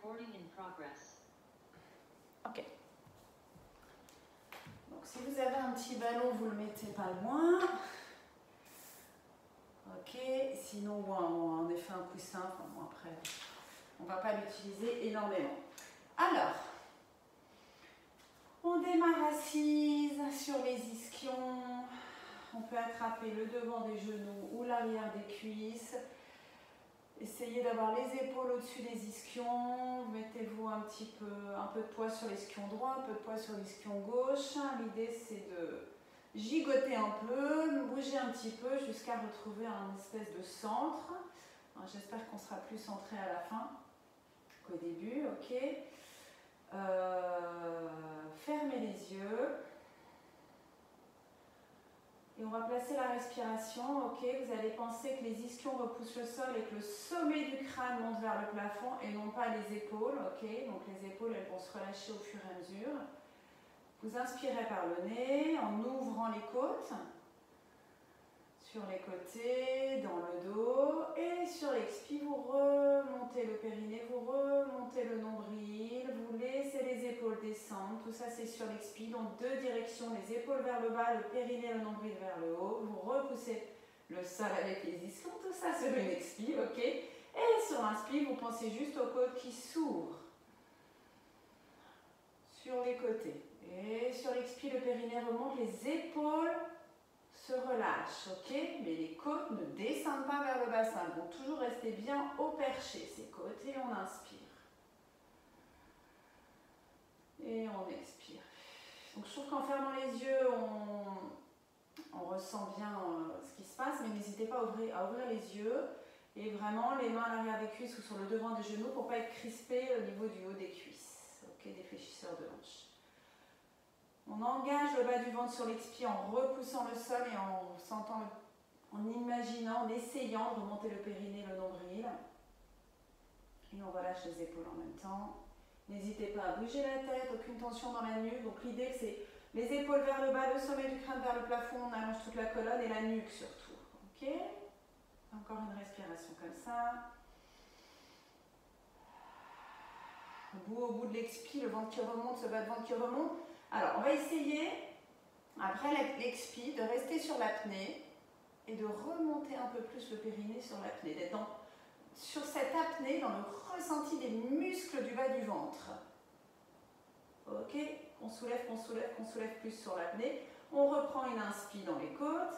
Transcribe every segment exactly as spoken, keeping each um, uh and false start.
Ok. Donc si vous avez un petit ballon, vous le mettez pas loin. Ok. Sinon, bon, en effet, un coussin. Enfin, bon, après, on ne va pas l'utiliser énormément. Alors, on démarre assise sur les ischions. On peut attraper le devant des genoux ou l'arrière des cuisses. Essayez d'avoir les épaules au-dessus des ischions. Mettez-vous un petit peu, un peu de poids sur l'ischion droit, un peu de poids sur l'ischion gauche. L'idée, c'est de gigoter un peu, bouger un petit peu jusqu'à retrouver un espèce de centre. J'espère qu'on sera plus centré à la fin qu'au début. Ok. Euh, fermez les yeux. Et on va placer la respiration, ok. Vous allez penser que les ischions repoussent le sol et que le sommet du crâne monte vers le plafond et non pas les épaules, ok. Donc les épaules, elles vont se relâcher au fur et à mesure. Vous inspirez par le nez en ouvrant les côtes, sur les côtés, dans le dos. Et sur l'expire, vous remontez le périnée, vous remontez le nombril, vous laissez les épaules descendre. Tout ça, c'est sur l'expire, dans deux directions, les épaules vers le bas, le périnée, le nombril vers le haut. Vous repoussez le sol avec les ischions, tout ça sur une expire, ok. Et sur l'inspire, vous pensez juste aux côtes qui s'ouvrent sur les côtés. Et sur l'expire, le périnée remonte, les épaules se relâchent, ok. Mais les côtes ne descendent pas vers le bassin, elles vont toujours rester bien au perché, ces côtes. Et on inspire. Et on expire. Donc je trouve qu'en fermant les yeux, on, on ressent bien euh, ce qui se passe, mais n'hésitez pas à ouvrir, à ouvrir les yeux. Et vraiment les mains à l'arrière des cuisses ou sur le devant des genoux pour ne pas être crispé au niveau du haut des cuisses, ok, des fléchisseurs de hanches. On engage le bas du ventre sur l'expire en repoussant le sol et en sentant, le, en imaginant, en essayant de remonter le périnée, le nombril. Et on relâche les épaules en même temps. N'hésitez pas à bouger la tête, aucune tension dans la nuque. Donc l'idée c'est les épaules vers le bas, le sommet du crâne vers le plafond, on allonge toute la colonne et la nuque surtout. Ok? Encore une respiration comme ça. Au bout, au bout de l'expire, le ventre qui remonte, ce bas de ventre qui remonte. Alors, on va essayer, après l'expire, de rester sur l'apnée et de remonter un peu plus le périnée sur l'apnée, d'être sur cette apnée dans le ressenti des muscles du bas du ventre. Ok, on soulève, on soulève, on soulève plus sur l'apnée. On reprend une inspire dans les côtes.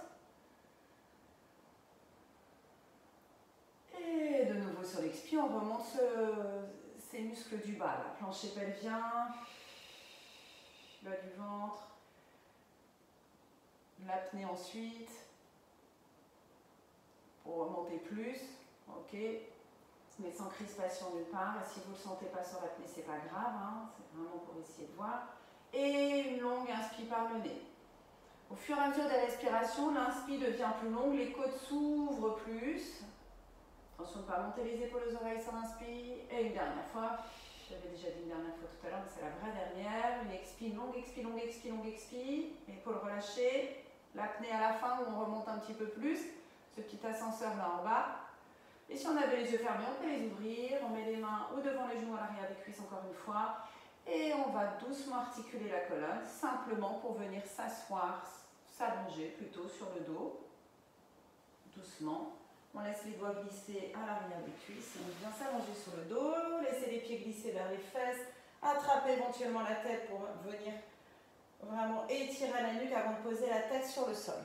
Et de nouveau sur l'expire, on remonte ce, ces muscles du bas, là, plancher pelvien, bas du ventre, l'apnée ensuite, pour remonter plus, ok, mais sans crispation nulle part. Et si vous ne le sentez pas sur l'apnée, c'est pas grave, hein, c'est vraiment pour essayer de voir. Et une longue inspire par le nez. Au fur et à mesure de la respiration, l'inspire devient plus longue, les côtes s'ouvrent plus. Attention de ne pas monter les épaules aux oreilles sur l'inspire. Et une dernière fois. J'avais déjà dit une dernière fois tout à l'heure, mais c'est la vraie dernière. Une expire, longue expire, longue expire, longue expire. Épaules relâchées. L'apnée à la fin où on remonte un petit peu plus. Ce petit ascenseur là en bas. Et si on avait les yeux fermés, on peut les ouvrir. On met les mains ou devant les genoux à l'arrière des cuisses encore une fois. Et on va doucement articuler la colonne, simplement pour venir s'asseoir, s'allonger plutôt sur le dos. Doucement. On laisse les doigts glisser à l'arrière des cuisses. On vient s'allonger sur le dos. Laissez les pieds glisser vers les fesses. Attrapez éventuellement la tête pour venir vraiment étirer la nuque avant de poser la tête sur le sol.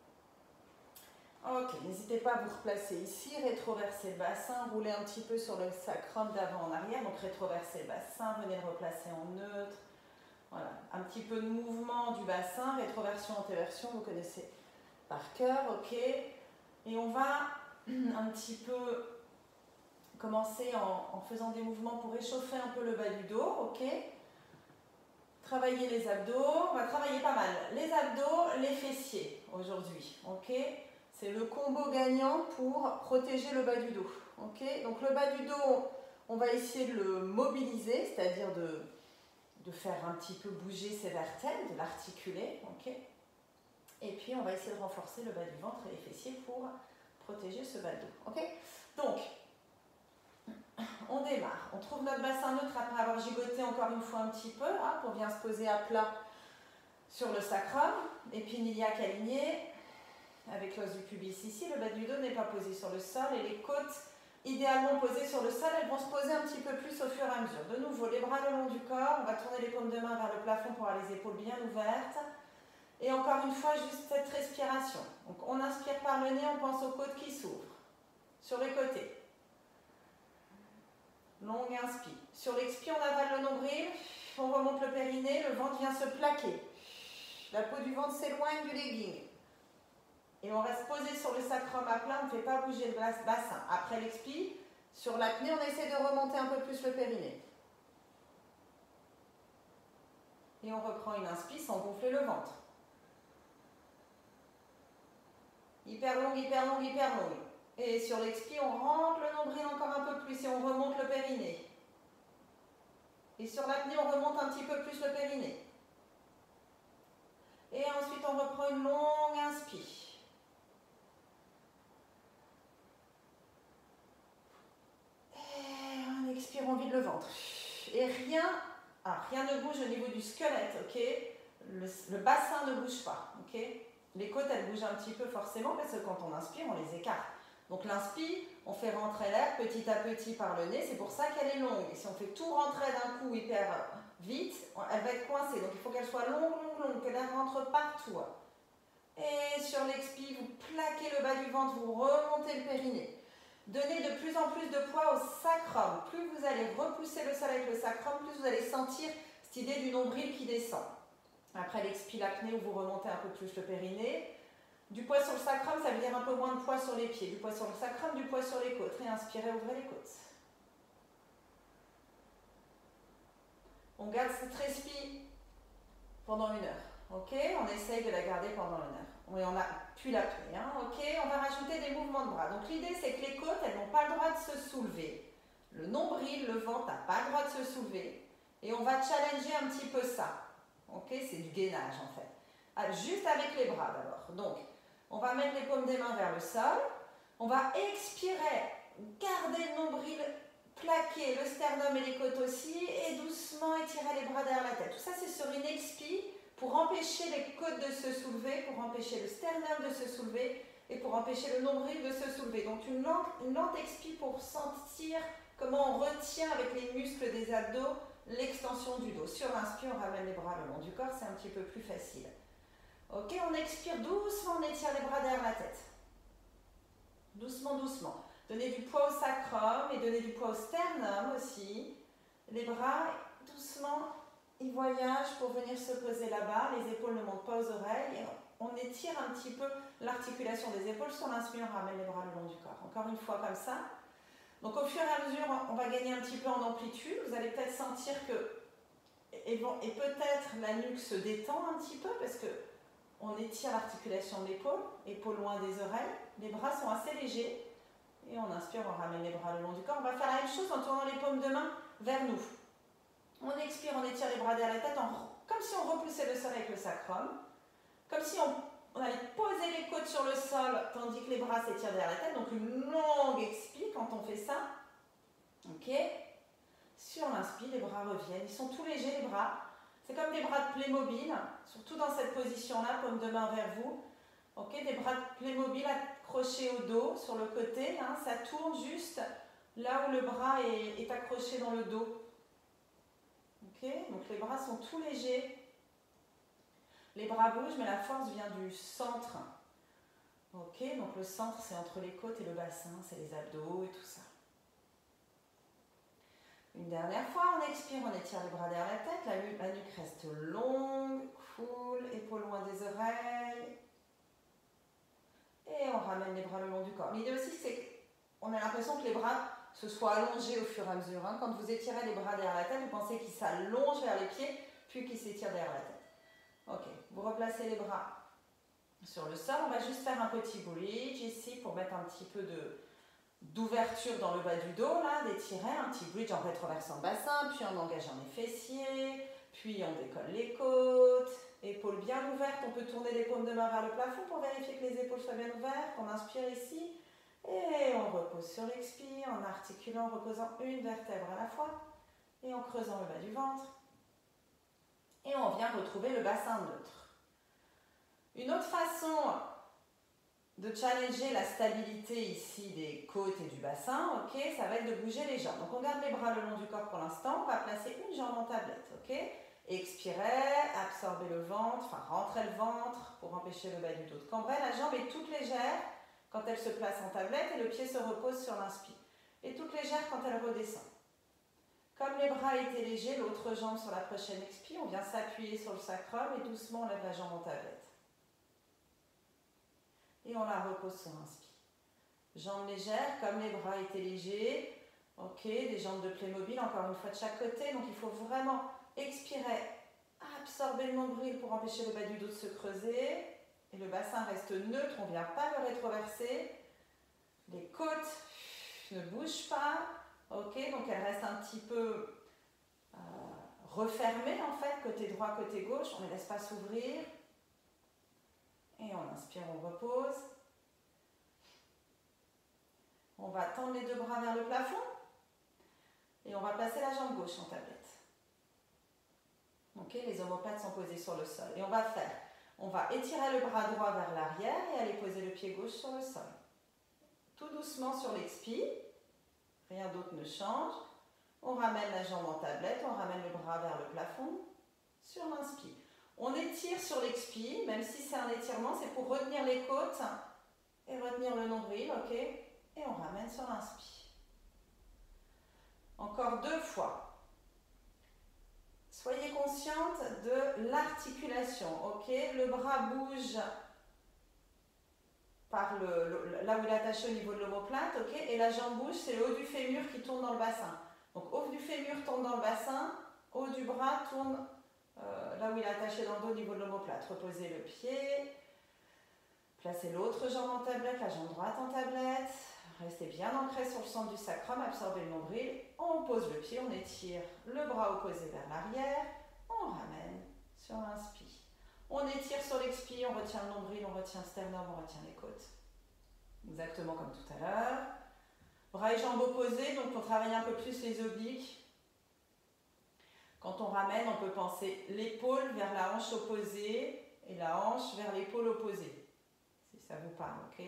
Ok, n'hésitez pas à vous replacer ici, rétroverser le bassin, rouler un petit peu sur le sacrum d'avant en arrière, donc rétroverser le bassin, venez le replacer en neutre. Voilà, un petit peu de mouvement du bassin, rétroversion, antéversion, vous connaissez par cœur, ok. Et on va un petit peu commencer en, en faisant des mouvements pour réchauffer un peu le bas du dos, ok. Travailler les abdos, on va travailler pas mal les abdos, les fessiers aujourd'hui, ok. C'est le combo gagnant pour protéger le bas du dos. Okay, donc le bas du dos, on va essayer de le mobiliser, c'est-à-dire de, de faire un petit peu bouger ses vertèbres, de l'articuler. Okay, et puis on va essayer de renforcer le bas du ventre et les fessiers pour protéger ce bas de dos. Okay, donc, on démarre. On trouve notre bassin neutre après avoir gigoté encore une fois un petit peu, hein, pour bien se poser à plat sur le sacrum. Épine iliaque alignée, avec l'os du pubis ici. Le bas du dos n'est pas posé sur le sol et les côtes, idéalement posées sur le sol, elles vont se poser un petit peu plus au fur et à mesure. De nouveau, les bras le long du corps. On va tourner les paumes de main vers le plafond pour avoir les épaules bien ouvertes. Et encore une fois, juste cette respiration. Donc on inspire par le nez, on pense aux côtes qui s'ouvrent. Sur les côtés. Longue inspire. Sur l'expire, on avale le nombril, on remonte le périnée, le ventre vient se plaquer. La peau du ventre s'éloigne du legging. Et on reste posé sur le sacrum à plat, on ne fait pas bouger le bassin. Après l'expire, sur l'apnée, on essaie de remonter un peu plus le périnée. Et on reprend une inspire sans gonfler le ventre. Hyper longue, hyper longue, hyper longue. Et sur l'expire, on rentre le nombril encore un peu plus et on remonte le périnée. Et sur l'apnée, on remonte un petit peu plus le périnée. Et ensuite, on reprend une longue inspire. Et on expire, on vide le ventre. Et rien, ah, rien ne bouge au niveau du squelette, ok? Le, le bassin ne bouge pas, ok? Les côtes, elles bougent un petit peu forcément parce que quand on inspire, on les écarte. Donc l'inspire, on fait rentrer l'air petit à petit par le nez, c'est pour ça qu'elle est longue. Et si on fait tout rentrer d'un coup hyper vite, elle va être coincée. Donc il faut qu'elle soit longue, longue, longue, que l'air rentre partout. Et sur l'expire, vous plaquez le bas du ventre, vous remontez le périnée. Donnez de plus en plus de poids au sacrum. Plus vous allez repousser le sol avec le sacrum, plus vous allez sentir cette idée du nombril qui descend. Après l'expire, l'apnée, où vous remontez un peu plus le périnée. Du poids sur le sacrum, ça veut dire un peu moins de poids sur les pieds. Du poids sur le sacrum, du poids sur les côtes. Réinspirez, ouvrez les côtes. On garde cette respire pendant une heure. Ok? On essaye de la garder pendant une heure. Oui, on a pu l'apnée. Hein? Ok? On va rajouter des mouvements de bras. Donc l'idée, c'est que les côtes, elles n'ont pas le droit de se soulever. Le nombril, le ventre n'a pas le droit de se soulever. Et on va challenger un petit peu ça. Ok? C'est du gainage en fait. Ah, juste avec les bras d'abord. Donc, on va mettre les paumes des mains vers le sol. On va expirer, garder le nombril plaqué, le sternum et les côtes aussi, et doucement étirer les bras derrière la tête. Tout ça, c'est sur une expire pour empêcher les côtes de se soulever, pour empêcher le sternum de se soulever et pour empêcher le nombril de se soulever. Donc, une lente, une lente expire pour sentir comment on retient avec les muscles des abdos l'extension du dos. Sur l'inspire, on ramène les bras le long du corps, c'est un petit peu plus facile. Ok, on expire doucement, on étire les bras derrière la tête. Doucement, doucement. Donnez du poids au sacrum et donnez du poids au sternum aussi. Les bras, doucement, ils voyagent pour venir se poser là-bas. Les épaules ne montent pas aux oreilles. Et on étire un petit peu l'articulation des épaules. Sur l'inspire, on ramène les bras le long du corps. Encore une fois comme ça. Donc au fur et à mesure, on va gagner un petit peu en amplitude. Vous allez peut-être sentir que, et, bon, et peut-être la nuque se détend un petit peu parce que on étire l'articulation de l'épaule, épaule loin des oreilles, les bras sont assez légers, et on inspire, on ramène les bras le long du corps. On va faire la même chose en tournant les paumes de main vers nous. On expire, on étire les bras derrière la tête, en, comme si on repoussait le sol avec le sacrum, comme si on, on allait poser les côtes sur le sol, tandis que les bras s'étirent derrière la tête, donc une longue expire quand on fait ça. Ok. Sur l'inspire, les bras reviennent, ils sont tout légers les bras. C'est comme des bras de Playmobil, surtout dans cette position-là, paume de main vers vous. Ok, des bras de Playmobil accrochés au dos, sur le côté. Hein, ça tourne juste là où le bras est, est accroché dans le dos. Ok, donc les bras sont tout légers. Les bras bougent, mais la force vient du centre. Ok, donc le centre, c'est entre les côtes et le bassin, c'est les abdos et tout ça. Une dernière fois, on expire, on étire les bras derrière la tête, la nuque, la nuque reste longue, cool, épaules loin des oreilles. Et on ramène les bras le long du corps. L'idée aussi, c'est qu'on a l'impression que les bras se soient allongés au fur et à mesure. Hein. Quand vous étirez les bras derrière la tête, vous pensez qu'ils s'allongent vers les pieds, puis qu'ils s'étirent derrière la tête. Ok, vous replacez les bras sur le sol. On va juste faire un petit bridge ici pour mettre un petit peu de... d'ouverture dans le bas du dos, là, d'étirer, un petit bridge en rétroversant le bassin, puis en engageant les fessiers, puis on décolle les côtes, épaules bien ouvertes, on peut tourner les paumes de main vers le plafond pour vérifier que les épaules soient bien ouvertes, on inspire ici, et on repose sur l'expire, en articulant, en reposant une vertèbre à la fois et en creusant le bas du ventre. Et on vient retrouver le bassin neutre. Une autre façon de challenger la stabilité ici des côtes et du bassin, ok, ça va être de bouger les jambes. Donc on garde les bras le long du corps pour l'instant, on va placer une jambe en tablette, ok. Expirez, absorbez le ventre, enfin rentrez le ventre pour empêcher le bas du dos de cambrer. La jambe est toute légère quand elle se place en tablette et le pied se repose sur l'inspire. Et toute légère quand elle redescend. Comme les bras étaient légers, l'autre jambe sur la prochaine expire, on vient s'appuyer sur le sacrum et doucement on lève la jambe en tablette. Et on la repose sur l'inspire. Jambes légères, comme les bras étaient légers. Ok, des jambes de Playmobil, encore une fois de chaque côté. Donc il faut vraiment expirer, absorber le nombril pour empêcher le bas du dos de se creuser. Et le bassin reste neutre, on ne vient pas le rétroverser. Les côtes ne bougent pas. Ok, donc elles restent un petit peu euh, refermées en fait, côté droit, côté gauche. On ne les laisse pas s'ouvrir. Et on inspire, on repose. On va tendre les deux bras vers le plafond. Et on va placer la jambe gauche en tablette. Ok, les omoplates sont posées sur le sol. Et on va faire, on va étirer le bras droit vers l'arrière et aller poser le pied gauche sur le sol. Tout doucement sur l'expire. Rien d'autre ne change. On ramène la jambe en tablette, on ramène le bras vers le plafond. Sur l'inspire. On étire sur l'expire, même si c'est un étirement, c'est pour retenir les côtes et retenir le nombril, ok? Et on ramène sur l'inspire. Encore deux fois. Soyez consciente de l'articulation, ok? Le bras bouge par le, le, là où il est attaché au niveau de l'omoplate, ok? Et la jambe bouge, c'est le haut du fémur qui tourne dans le bassin. Donc haut du fémur tourne dans le bassin, haut du bras tourne euh, là où il est attaché dans le dos au niveau de l'omoplate. Reposez le pied, placez l'autre jambe en tablette, la jambe droite en tablette. Restez bien ancré sur le centre du sacrum, absorbez le nombril. On pose le pied, on étire le bras opposé vers l'arrière. On ramène sur l'inspire. On étire sur l'expire, on retient le nombril, on retient le sternum, on retient les côtes. Exactement comme tout à l'heure. Bras et jambes opposés, donc pour travailler un peu plus les obliques. Quand on ramène, on peut penser l'épaule vers la hanche opposée et la hanche vers l'épaule opposée. Si ça vous parle, ok?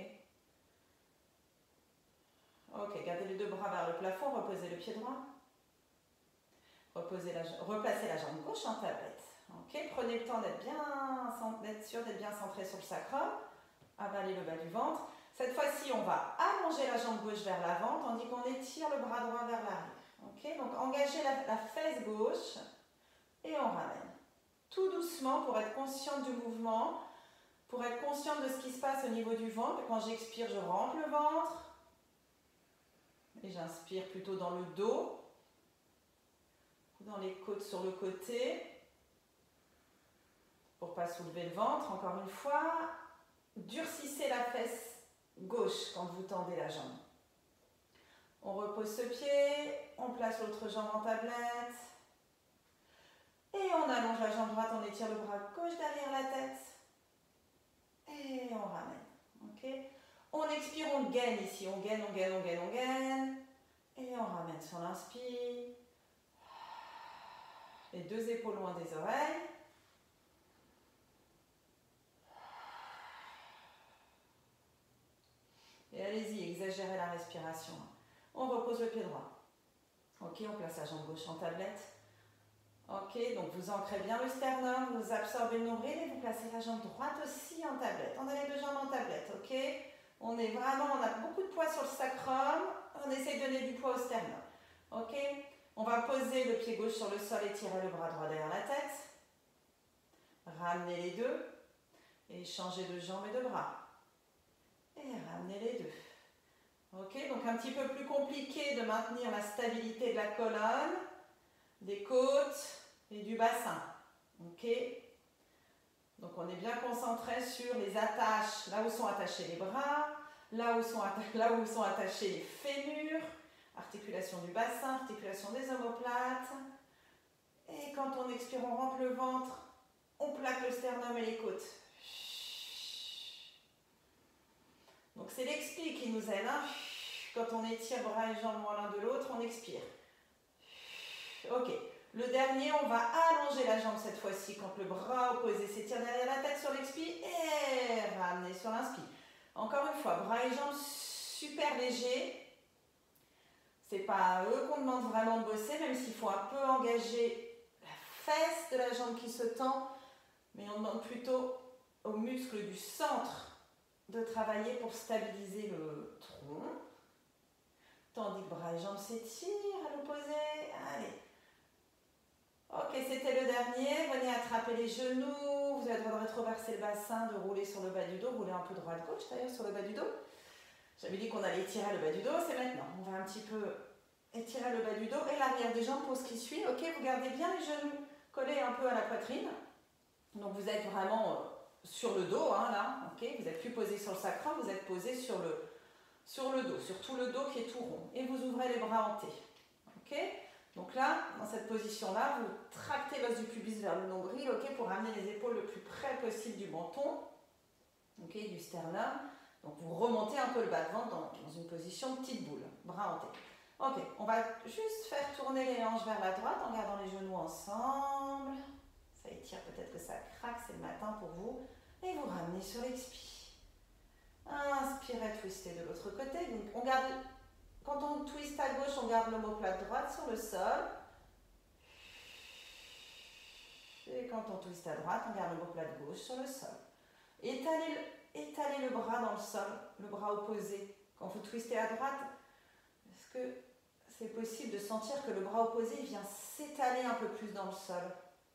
Ok, gardez les deux bras vers le plafond, reposez le pied droit. Reposez la, replacez la jambe gauche en tablette. Ok, prenez le temps d'être bien, d'être sûr d'être bien centré sur le sacrum. Avalez le bas du ventre. Cette fois-ci, on va allonger la jambe gauche vers l'avant, tandis qu'on étire le bras droit vers l'arrière. Ok, donc engagez la, la fesse gauche et on ramène. Tout doucement pour être consciente du mouvement, pour être consciente de ce qui se passe au niveau du ventre. Quand j'expire, je rentre le ventre. Et j'inspire plutôt dans le dos, dans les côtes sur le côté, pour ne pas soulever le ventre. Encore une fois, durcissez la fesse gauche quand vous tendez la jambe. On repose ce pied, on place l'autre jambe en tablette, et on allonge la jambe droite, on étire le bras gauche derrière la tête, et on ramène. Ok ? On expire, on gaine ici, on gaine, on gaine, on gaine, on gaine. Et on ramène sur l'inspire. Les deux épaules loin des oreilles. Et allez-y, exagérez la respiration. On repose le pied droit. Ok, on place la jambe gauche en tablette. Ok, donc vous ancrez bien le sternum, vous absorbez le nombril et vous placez la jambe droite aussi en tablette. On a les deux jambes en tablette, ok? On est vraiment, on a beaucoup de poids sur le sacrum, on essaie de donner du poids au sternum. Ok? On va poser le pied gauche sur le sol et tirer le bras droit derrière la tête. Ramenez les deux et changez de jambe et de bras. Et ramenez les deux. Ok? Donc un petit peu plus compliqué de maintenir la stabilité de la colonne, des côtes et du bassin. Ok? Donc on est bien concentré sur les attaches, là où sont attachés les bras, là où sont, là où sont attachés les fémurs, articulation du bassin, articulation des omoplates. Et quand on expire, on rentre le ventre, on plaque le sternum et les côtes. Donc c'est l'expire qui nous aide. Hein. Quand on étire bras et jambes loin l'un de l'autre, on expire. Ok. Le dernier, on va allonger la jambe cette fois-ci quand le bras opposé s'étire derrière la tête sur l'expi et ramener sur l'inspi. Encore une fois, bras et jambes super légers. C'est pas à eux qu'on demande vraiment de bosser, même s'il faut un peu engager la fesse de la jambe qui se tend, mais on demande plutôt aux muscles du centre de travailler pour stabiliser le tronc. Tandis que bras et jambes s'étirent à l'opposé. Allez. Ok, c'était le dernier. Venez attraper les genoux. Vous avez le droit de rétroverser le bassin, de rouler sur le bas du dos. Rouler un peu droite-gauche d'ailleurs sur le bas du dos. J'avais dit qu'on allait étirer le bas du dos, c'est maintenant. On va un petit peu étirer le bas du dos et l'arrière des jambes pour ce qui suit. Ok, vous gardez bien les genoux collés un peu à la poitrine. Donc vous êtes vraiment sur le dos, hein, là. Ok, vous n'êtes plus posé sur le sacrum, vous êtes posé sur le, sur le dos, sur tout le dos qui est tout rond. Et vous ouvrez les bras en T. Ok. Donc là, dans cette position-là, vous tractez l'os du pubis vers le nombril, ok, pour ramener les épaules le plus près possible du menton, ok, du sternum. Donc vous remontez un peu le bas de ventre dans, dans une position petite boule, bras en T. Ok, on va juste faire tourner les hanches vers la droite en gardant les genoux ensemble. Ça étire, peut-être que ça craque, c'est le matin pour vous. Et vous ramenez sur l'expi. Inspirez, twistez de l'autre côté. Donc on garde... Quand on twiste à gauche, on garde l'omoplate droite sur le sol. Et quand on twiste à droite, on garde l'omoplate gauche sur le sol. Étalez le, étalez le bras dans le sol, le bras opposé. Quand vous twistez à droite, est-ce que c'est possible de sentir que le bras opposé vient s'étaler un peu plus dans le sol?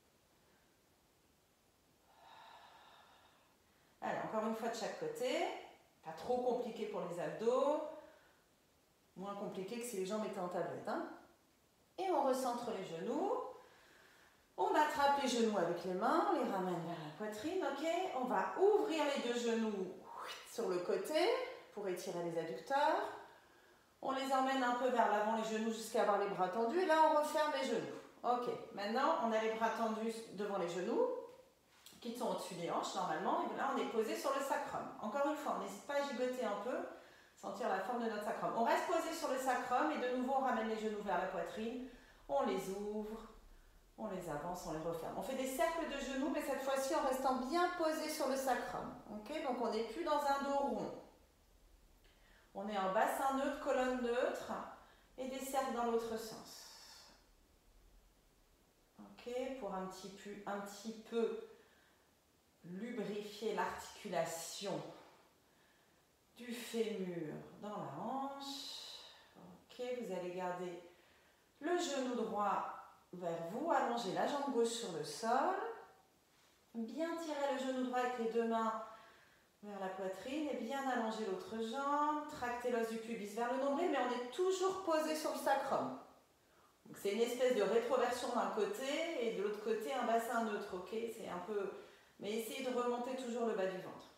Allez, encore une fois de chaque côté. Pas trop compliqué pour les abdos. Moins compliqué que si les jambes étaient en tablette. Hein. Et on recentre les genoux. On attrape les genoux avec les mains, on les ramène vers la poitrine. Ok. On va ouvrir les deux genoux sur le côté pour étirer les adducteurs. On les emmène un peu vers l'avant, les genoux, jusqu'à avoir les bras tendus. Et là, on referme les genoux. Ok. Maintenant, on a les bras tendus devant les genoux, qui sont au-dessus des hanches normalement. Et là, on est posé sur le sacrum. Encore une fois, on n'hésite pas à gigoter un peu. Sentir la forme de notre sacrum. On reste posé sur le sacrum et de nouveau on ramène les genoux vers la poitrine. On les ouvre, on les avance, on les referme. On fait des cercles de genoux, mais cette fois-ci en restant bien posé sur le sacrum. Okay, donc on n'est plus dans un dos rond. On est en bassin neutre, colonne neutre et des cercles dans l'autre sens. Ok, pour un petit peu, un petit peu lubrifier l'articulation du fémur dans la hanche. Ok, vous allez garder le genou droit vers vous, allonger la jambe gauche sur le sol, bien tirer le genou droit avec les deux mains vers la poitrine et bien allonger l'autre jambe, tracter l'os du pubis vers le nombril, mais on est toujours posé sur le sacrum. C'est une espèce de rétroversion d'un côté et de l'autre côté un bassin neutre, ok, c'est un peu... Mais essayez de remonter toujours le bas du ventre.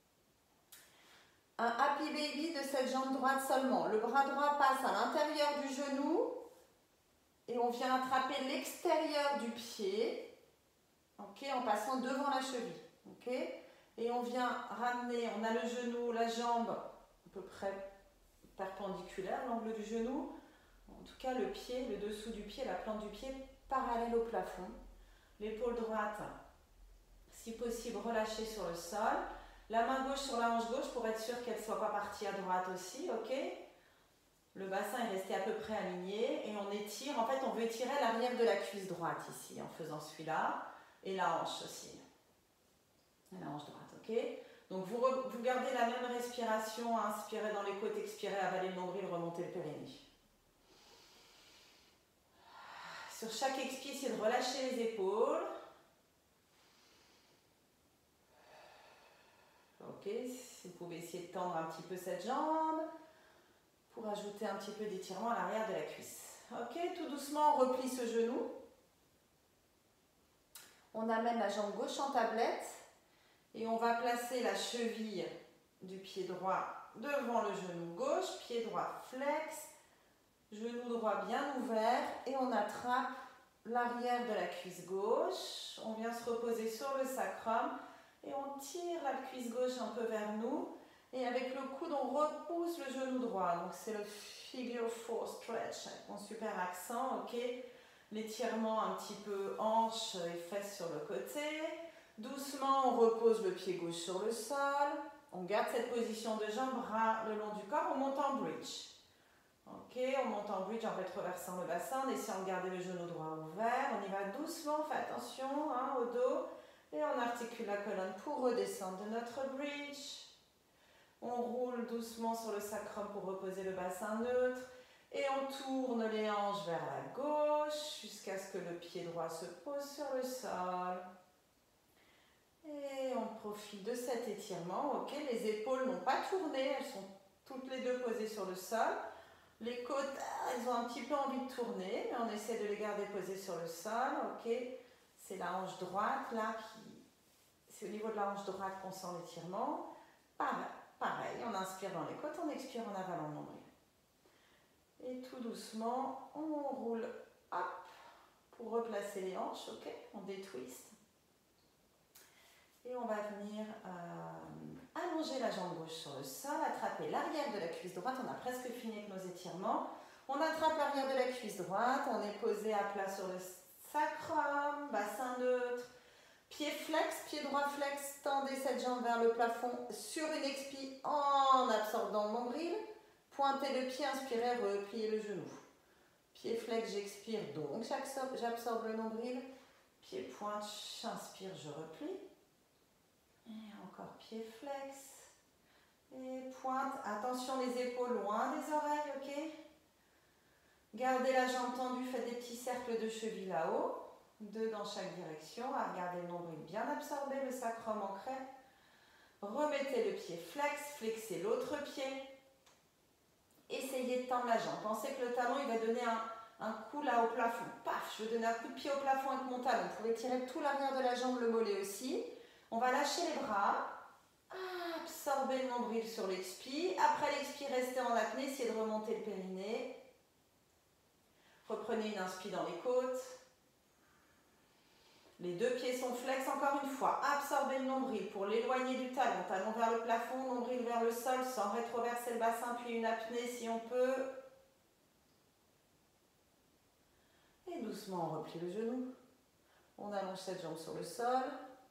Un happy baby de cette jambe droite seulement. Le bras droit passe à l'intérieur du genou et on vient attraper l'extérieur du pied, okay, en passant devant la cheville. Okay, et on vient ramener, on a le genou, la jambe à peu près perpendiculaire, l'angle du genou. En tout cas, le pied, le dessous du pied, la plante du pied parallèle au plafond. L'épaule droite, si possible, relâchée sur le sol. La main gauche sur la hanche gauche pour être sûr qu'elle ne soit pas partie à droite aussi, ok. Le bassin est resté à peu près aligné et on étire, en fait on veut étirer l'arrière de la cuisse droite ici en faisant celui-là et la hanche aussi. Et la hanche droite, ok. Donc vous, vous gardez la même respiration, inspirez dans les côtes, expirez, avalez le nombril, remontez le périnée. Sur chaque expire, essayez de relâcher les épaules. Ok, vous pouvez essayer de tendre un petit peu cette jambe pour ajouter un petit peu d'étirement à l'arrière de la cuisse. Ok, tout doucement, on replie ce genou. On amène la jambe gauche en tablette et on va placer la cheville du pied droit devant le genou gauche, pied droit flex, genou droit bien ouvert et on attrape l'arrière de la cuisse gauche. On vient se reposer sur le sacrum. Et on tire la cuisse gauche un peu vers nous Et avec le coude, on repousse le genou droit. Donc c'est le figure four stretch avec mon super accent, ok. L'étirement un petit peu hanche et fesses sur le côté. Doucement, on repose le pied gauche sur le sol. On garde cette position de jambe, bras le long du corps. On monte en bridge. Ok, on monte en bridge en rétroversant le bassin, en essayant de garder le genou droit ouvert. On y va doucement, on fait attention hein, au dos. Et on articule la colonne pour redescendre de notre bridge. On roule doucement sur le sacrum pour reposer le bassin neutre. Et on tourne les hanches vers la gauche jusqu'à ce que le pied droit se pose sur le sol. Et on profite de cet étirement. Ok, les épaules n'ont pas tourné, elles sont toutes les deux posées sur le sol. Les côtes, elles ont un petit peu envie de tourner, mais on essaie de les garder posées sur le sol. Ok, c'est la hanche droite là qui, c'est au niveau de la hanche droite qu'on sent l'étirement. Pareil, pareil, on inspire dans les côtes, on expire en avalant le nombril. Et tout doucement, on roule, hop, pour replacer les hanches. Ok, on détwist. Et on va venir euh, allonger la jambe gauche sur le sol, attraper l'arrière de la cuisse droite. On a presque fini avec nos étirements. On attrape l'arrière de la cuisse droite. On est posé à plat sur le sacrum, bassin neutre. Pied flex, pied droit flex. Tendez cette jambe vers le plafond sur une expie en absorbant le nombril. Pointez le pied, inspirez, repliez le genou. Pied flex, j'expire, donc j'absorbe le nombril. Pied pointe, j'inspire, je replie. Et encore pied flex. Et pointe. Attention les épaules loin des oreilles, ok? Gardez la jambe tendue, faites des petits cercles de cheville là-haut. Deux dans chaque direction. À regarder le nombril bien absorbé, le sacrum ancré. Remettez le pied flex, flexez l'autre pied. Essayez de tendre la jambe. Pensez que le talon, il va donner un, un coup là au plafond. Paf, je vais donner un coup de pied au plafond avec mon talon. Vous pouvez tirer tout l'arrière de la jambe, le mollet aussi. On va lâcher les bras, absorber le nombril sur l'expi. Après l'expi, restez en apnée, essayez de remonter le périnée. Reprenez une inspi dans les côtes. Les deux pieds sont flex encore une fois. Absorbez le nombril pour l'éloigner du talon. Talon vers le plafond, nombril vers le sol sans rétroverser le bassin, puis une apnée si on peut. Et doucement, on replie le genou. On allonge cette jambe sur le sol.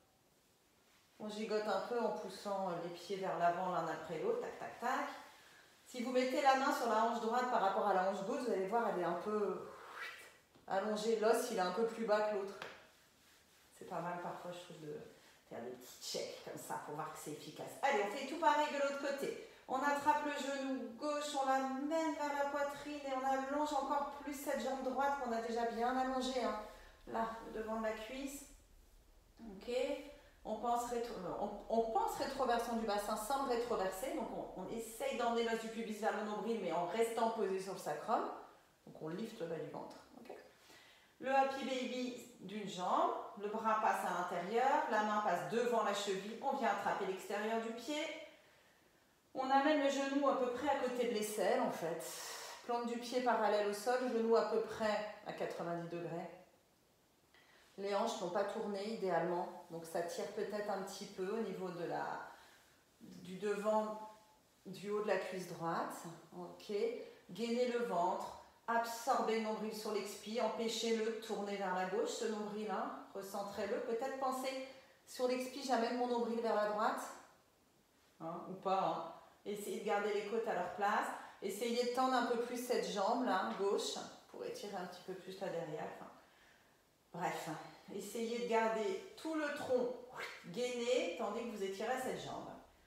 On gigote un peu en poussant les pieds vers l'avant l'un après l'autre, tac, tac, tac. Si vous mettez la main sur la hanche droite par rapport à la hanche gauche, vous allez voir, elle est un peu allongée. L'os, il est un peu plus bas que l'autre. C'est pas mal parfois, je trouve, de faire des petits checks comme ça pour voir que c'est efficace. Allez, on fait tout pareil de l'autre côté. On attrape le genou gauche, on l'amène vers la poitrine et on allonge encore plus cette jambe droite qu'on a déjà bien allongée. Hein. Là, devant de la cuisse. Ok. On pense, rétro, on, on pense rétroversion du bassin sans le rétroverser. Donc on, on essaye d'emmener l'os du pubis vers le nombril, mais en restant posé sur le sacrum. Donc on lift le bas du ventre. Okay. Le happy baby d'une jambe. Le bras passe à l'intérieur. La main passe devant la cheville. On vient attraper l'extérieur du pied. On amène le genou à peu près à côté de l'aisselle en fait. Plante du pied parallèle au sol. Genou à peu près à quatre-vingt-dix degrés. Les hanches n'ont pas tourné idéalement, donc ça tire peut-être un petit peu au niveau de la, du devant, du haut de la cuisse droite. Ok. Gainez le ventre, absorbez le nombril sur l'expi, empêchez-le de tourner vers la gauche, ce nombril, hein, recentrez-le. Peut-être pensez sur l'expi, j'amène mon nombril vers la droite, hein, ou pas. Hein. Essayez de garder les côtes à leur place. Essayez de tendre un peu plus cette jambe là, gauche, pour étirer un petit peu plus là derrière. Enfin, bref, essayez de garder tout le tronc gainé tandis que vous étirez cette jambe.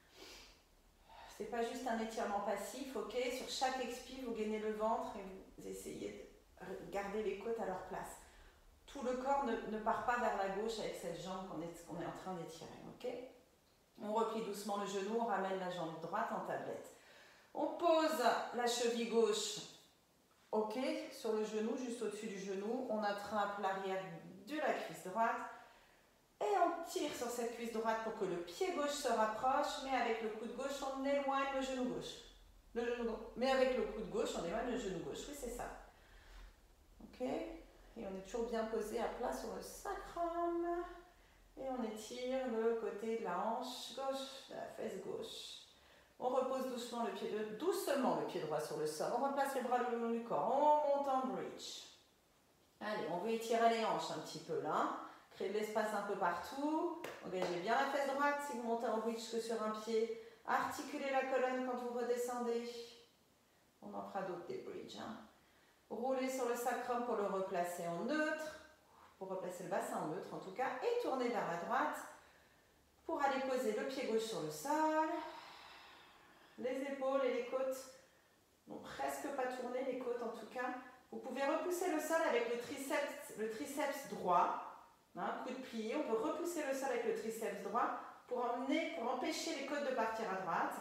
C'est pas juste un étirement passif, ok? Sur chaque expi, vous gainez le ventre et vous essayez de garder les côtes à leur place. Tout le corps ne, ne part pas vers la gauche avec cette jambe qu'on est, qu'on est en train d'étirer, ok? On replie doucement le genou, on ramène la jambe droite en tablette. On pose la cheville gauche. Ok, sur le genou, juste au-dessus du genou, on attrape l'arrière de la cuisse droite et on tire sur cette cuisse droite pour que le pied gauche se rapproche, mais avec le coude gauche, on éloigne le genou gauche. Le genou, mais avec le coude gauche, on éloigne le genou gauche. Oui, c'est ça. Ok, et on est toujours bien posé à plat sur le sacrum et on étire le côté de la hanche gauche, de la fesse gauche. On repose doucement le pied, de, doucement le pied droit sur le sol. On replace les bras le long du corps. On monte en bridge. Allez, on veut étirer les hanches un petit peu là. Créer de l'espace un peu partout. Engagez bien la fesse droite si vous montez en bridge que sur un pied. Articulez la colonne quand vous redescendez. On en fera d'autres des bridges. Hein. Roulez sur le sacrum pour le replacer en neutre. Pour replacer le bassin en neutre en tout cas. Et tournez vers la droite pour aller poser le pied gauche sur le sol. Les épaules et les côtes n'ont presque pas tourné, les côtes en tout cas. Vous pouvez repousser le sol avec le triceps, le triceps droit. Hein, coup de plié. On peut repousser le sol avec le triceps droit pour, emmener, pour empêcher les côtes de partir à droite.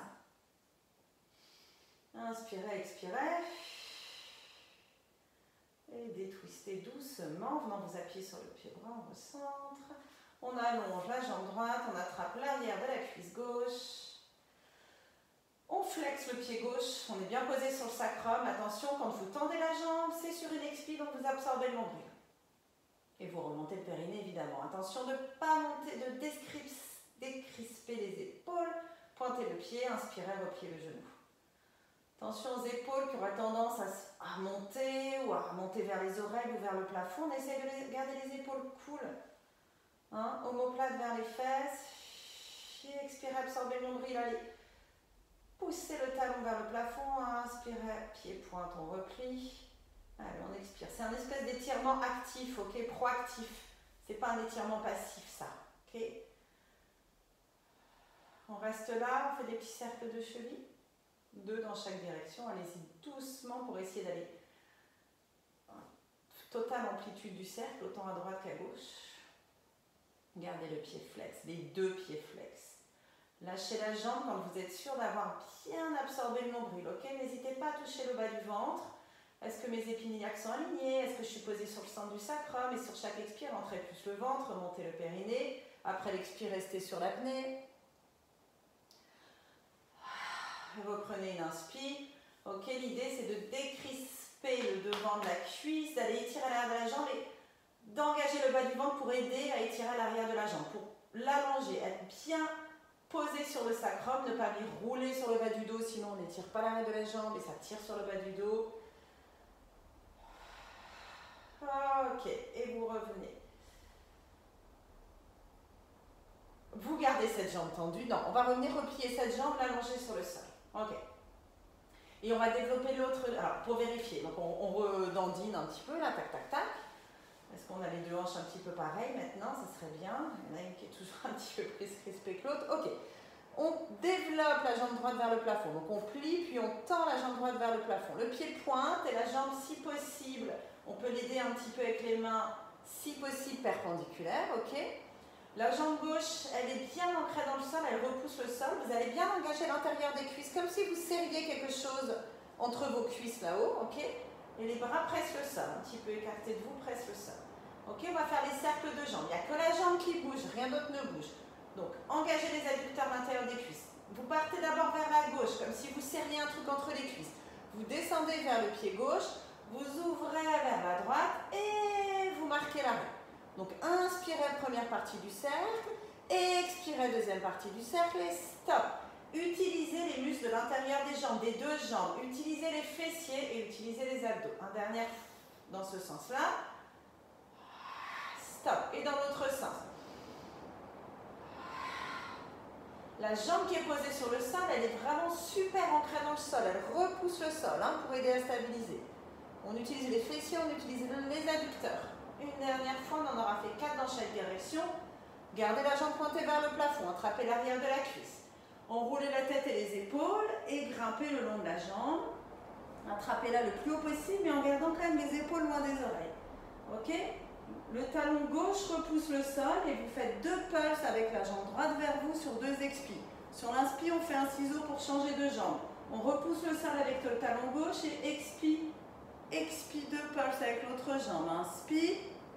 Inspirez, expirez. Et détwistez doucement, venant vous appuyer sur le pied droit, on recentre. On allonge la jambe droite, on attrape l'arrière de la cuisse gauche. On flexe le pied gauche, on est bien posé sur le sacrum. Attention, quand vous tendez la jambe, c'est sur une expire, donc vous absorbez le nombril. Et vous remontez le périnée, évidemment. Attention de ne pas monter, de décrisper les épaules. Pointez le pied, inspirez, repliez le genou. Attention aux épaules qui auraient tendance à, à monter ou à remonter vers les oreilles ou vers le plafond. On essaie de les, garder les épaules cool. Hein, omoplate vers les fesses. Et expirez, absorbez le nombril, allez. Poussez le talon vers le plafond, inspirez, pied-pointe, on replie. Allez, on expire. C'est un espèce d'étirement actif, ok, proactif. C'est pas un étirement passif, ça, ok. On reste là, on fait des petits cercles de cheville. Deux dans chaque direction. Allez-y doucement pour essayer d'aller. Totale amplitude du cercle, autant à droite qu'à gauche. Gardez le pied flex, les deux pieds flex. Lâchez la jambe quand vous êtes sûr d'avoir bien absorbé le nombril, ok? N'hésitez pas à toucher le bas du ventre. Est-ce que mes épiniaques sont alignés? Est-ce que je suis posée sur le centre du sacrum? Et sur chaque expire, entrez plus le ventre, montez le périnée. Après l'expire, restez sur l'apnée. Reprenez une inspire. Ok, l'idée c'est de décrisper le devant de la cuisse, d'aller étirer l'arrière de la jambe et d'engager le bas du ventre pour aider à étirer l'arrière de la jambe, pour l'allonger, être bien posé sur le sacrum, ne pas lui rouler sur le bas du dos, sinon on n'étire pas l'arrière de la jambe et ça tire sur le bas du dos. Ok, et vous revenez. Vous gardez cette jambe tendue. Non, on va revenir replier cette jambe, l'allonger sur le sol. Ok. Et on va développer l'autre, alors pour vérifier, donc on, on redandine un petit peu, là, tac, tac, tac. Est-ce qu'on a les deux hanches un petit peu pareilles maintenant? Ça serait bien. Il y en a une qui est toujours un petit peu plus crispée que l'autre. Ok. On développe la jambe droite vers le plafond. Donc on plie, puis on tend la jambe droite vers le plafond. Le pied pointe et la jambe, si possible, on peut l'aider un petit peu avec les mains, si possible perpendiculaire, ok? La jambe gauche, elle est bien ancrée dans le sol, elle repousse le sol. Vous allez bien engager l'intérieur des cuisses, comme si vous serriez quelque chose entre vos cuisses là-haut, ok? Et les bras pressent le sol, un petit peu écartés de vous, pressent le sol. Ok, on va faire les cercles de jambes. Il n'y a que la jambe qui bouge, rien d'autre ne bouge. Donc, engagez les adducteurs à l'intérieur des cuisses. Vous partez d'abord vers la gauche, comme si vous serriez un truc entre les cuisses. Vous descendez vers le pied gauche, vous ouvrez vers la droite et vous marquez l'arrêt. Donc, inspirez première partie du cercle, expirez deuxième partie du cercle et stop. Utilisez les muscles de l'intérieur des jambes, des deux jambes. Utilisez les fessiers et utilisez les abdos. Un dernier dans ce sens-là. Stop. Et dans l'autre sens. La jambe qui est posée sur le sol, elle est vraiment super ancrée dans le sol. Elle repousse le sol hein, pour aider à stabiliser. On utilise les fessiers, on utilise les adducteurs. Une dernière fois, on en aura fait quatre dans chaque direction. Gardez la jambe pointée vers le plafond, attrapez l'arrière de la cuisse. Enroulez la tête et les épaules et grimpez le long de la jambe. Attrapez-la le plus haut possible, mais en gardant quand même les épaules loin des oreilles. Ok? Le talon gauche repousse le sol et vous faites deux pulses avec la jambe droite vers vous sur deux expires. Sur l'inspire, on fait un ciseau pour changer de jambe. On repousse le sol avec le talon gauche et expire. Expire deux pulses avec l'autre jambe. Inspire.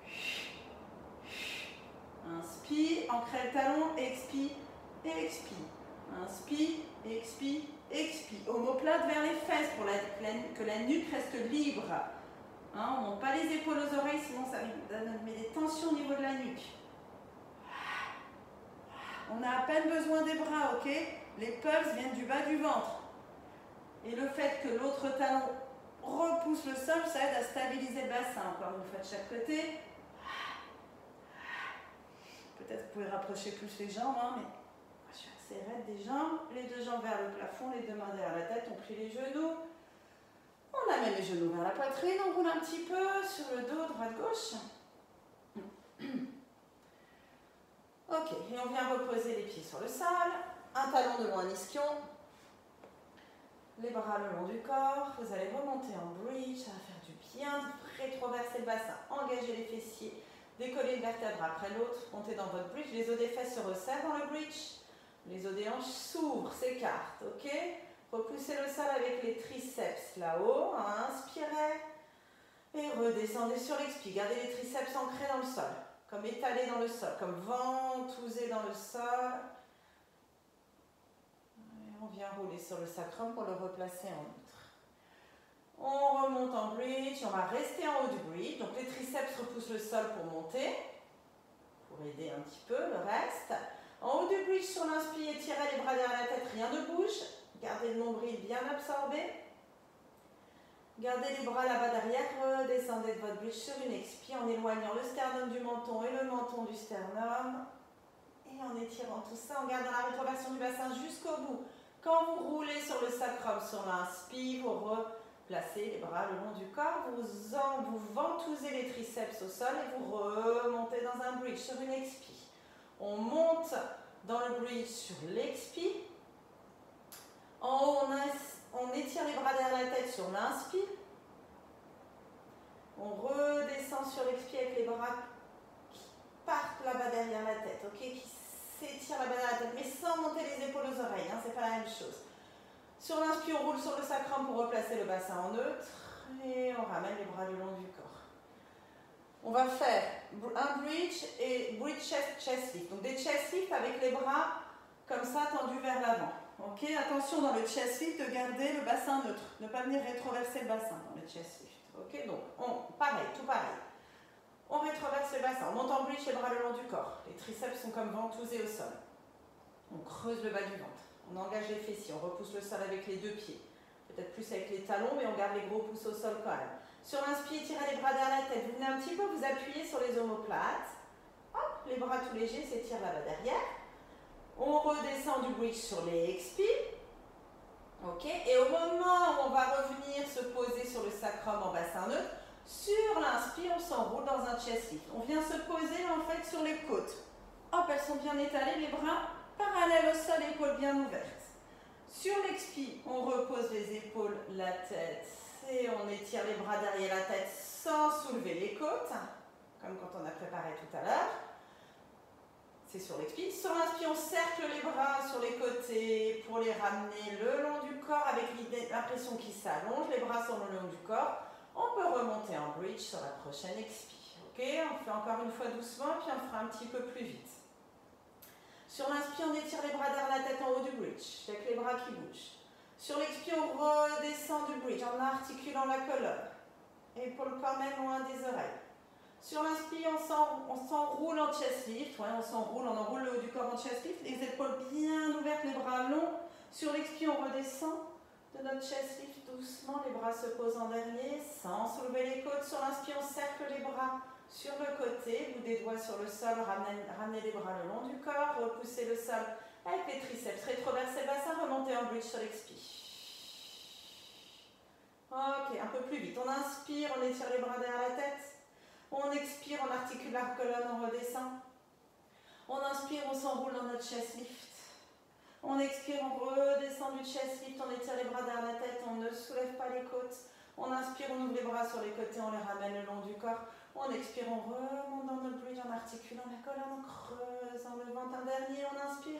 Inspire. Ancrez le talon. Expire. Et expire. Inspire. Expire. Expire. Omoplate vers les fesses pour la, la, que la nuque reste libre. Hein, on ne monte pas les épaules aux oreilles, sinon ça met des tensions au niveau de la nuque. On a à peine besoin des bras, ok? Les pulses viennent du bas du ventre. Et le fait que l'autre talon repousse le sol, ça aide à stabiliser le bassin. Encore une fois de chaque côté. Peut-être que vous pouvez rapprocher plus les jambes, hein, mais je suis assez raide des jambes. Les deux jambes vers le plafond, les deux mains derrière la tête, on plie les genoux. On amène les genoux vers la poitrine, on roule un petit peu sur le dos, droite-gauche. Ok, et on vient reposer les pieds sur le sol. Un talon devant un ischion. Les bras le long du corps. Vous allez remonter en bridge, ça va faire du bien. Rétroverser le bassin, engager les fessiers, décoller une vertèbre après l'autre. Montez dans votre bridge. Les os des fesses se resserrent dans le bridge. Les os des hanches s'ouvrent, s'écartent, ok? Repoussez le sol avec les triceps là-haut. Inspirez. Et redescendez sur l'expire. Gardez les triceps ancrés dans le sol. Comme étalés dans le sol. Comme ventousés dans le sol. Et on vient rouler sur le sacrum pour le replacer en outre. On remonte en bridge. On va rester en haut du bridge. Donc les triceps repoussent le sol pour monter. Pour aider un petit peu le reste. En haut du bridge sur l'inspire, étirez les bras derrière la tête. Rien ne bouge. Gardez le nombril bien absorbé. Gardez les bras là-bas derrière. Redescendez de votre bridge sur une expire en éloignant le sternum du menton et le menton du sternum. Et en étirant tout ça, en gardant la rétroversion du bassin jusqu'au bout. Quand vous roulez sur le sacrum sur l'inspire, vous replacez les bras le long du corps. Vous, en, vous ventousez les triceps au sol et vous remontez dans un bridge sur une expire. On monte dans le bridge sur l'expire. En haut, on, a, on étire les bras derrière la tête sur l'inspire. On redescend sur l'expire avec les bras qui partent là-bas derrière la tête, ok, qui s'étirent là-bas derrière la tête, mais sans monter les épaules aux oreilles, hein, c'est pas la même chose. Sur l'inspire, on roule sur le sacrum pour replacer le bassin en neutre et on ramène les bras le long du corps. On va faire un bridge et bridge chest, chest lift. Donc des chest lift avec les bras comme ça tendus vers l'avant. Ok, attention dans le chest lift de garder le bassin neutre, ne pas venir rétroverser le bassin dans le chest lift. Ok, donc on, pareil, tout pareil. On rétroverse le bassin, on monte en bridge les bras le long du corps. Les triceps sont comme ventousés au sol. On creuse le bas du ventre, on engage les fessiers, on repousse le sol avec les deux pieds. Peut-être plus avec les talons, mais on garde les gros pouces au sol quand même. Sur l'inspire, tirez les bras derrière la tête. Vous venez un petit peu vous appuyer sur les omoplates. Hop, les bras tout légers s'étirent là-bas derrière. On redescend du bridge sur les expires. Ok, et au moment où on va revenir se poser sur le sacrum en bassin neutre, sur l'inspire, on s'enroule dans un chest lift. On vient se poser en fait sur les côtes. Hop, elles sont bien étalées, les bras parallèles au sol, épaules bien ouvertes. Sur l'expire, on repose les épaules, la tête, et on étire les bras derrière la tête sans soulever les côtes, comme quand on a préparé tout à l'heure. C'est sur l'expire. Sur l'inspire, on cercle les bras sur les côtés pour les ramener le long du corps avec l'impression qu'ils s'allongent. Les bras sont le long du corps. On peut remonter en bridge sur la prochaine expire. Ok, on fait encore une fois doucement, puis on fera un petit peu plus vite. Sur l'inspire, on étire les bras derrière la tête en haut du bridge, avec les bras qui bougent. Sur l'expire, on redescend du bridge en articulant la colonne. Épaules quand même loin des oreilles. Sur l'inspire, on s'enroule en chest lift. Ouais, on s'enroule, on enroule le haut du corps en chest lift. Les épaules bien ouvertes, les bras longs. Sur l'expire, on redescend de notre chest lift doucement. Les bras se posent en dernier, sans soulever les côtes. Sur l'inspire, on cercle les bras sur le côté. Bout des doigts sur le sol, ramenez, ramenez les bras le long du corps. Repoussez le sol avec les triceps. Rétroversez le bassin, remontez en bridge sur l'expire. Ok, un peu plus vite. On inspire, on étire les bras derrière la tête. On expire, on articule la colonne, on redescend. On inspire, on s'enroule dans notre chest lift. On expire, on redescend du chest lift, on étire les bras derrière la tête, on ne soulève pas les côtes. On inspire, on ouvre les bras sur les côtés, on les ramène le long du corps. On expire, on remonte dans notre bridge en articulant la colonne, en creusant le ventre. Un dernier, on inspire.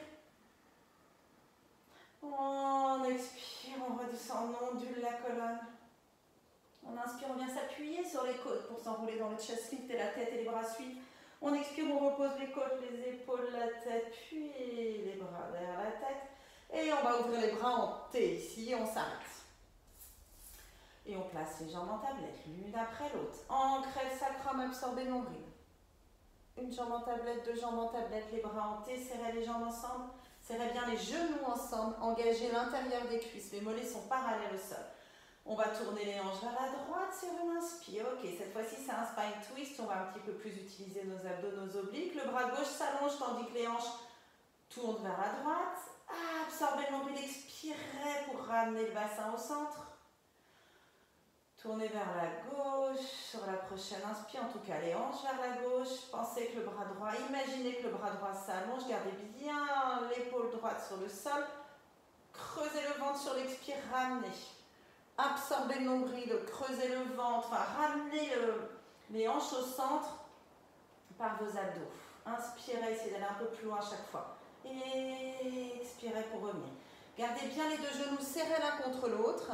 On expire, on redescend, on ondule la colonne. On inspire, on vient s'appuyer sur les côtes pour s'enrouler dans le chest lift et la tête et les bras suivent. On expire, on repose les côtes, les épaules, la tête, puis les bras derrière la tête. Et on va ouvrir les bras en T ici et on s'arrête. Et on place les jambes en tablette, l'une après l'autre. Ancrez le sacrum, absorbez le nombril. Une jambe en tablette, deux jambes en tablette, les bras en T, serrez les jambes ensemble. Serrez bien les genoux ensemble, engagez l'intérieur des cuisses, les mollets sont parallèles au sol. On va tourner les hanches vers la droite sur une inspire. Ok, cette fois-ci c'est un spine twist, on va un petit peu plus utiliser nos abdos, nos obliques. Le bras gauche s'allonge tandis que les hanches tournent vers la droite. Absorbez le nombril, expirez pour ramener le bassin au centre. Tournez vers la gauche, sur la prochaine inspire, en tout cas les hanches vers la gauche. Pensez que le bras droit, imaginez que le bras droit s'allonge, gardez bien l'épaule droite sur le sol. Creusez le ventre sur l'expire, ramenez. Absorbez le nombril, creusez le ventre, enfin ramenez le, les hanches au centre par vos abdos. Inspirez, essayez d'aller un peu plus loin à chaque fois. Et expirez pour revenir. Gardez bien les deux genoux serrés l'un contre l'autre.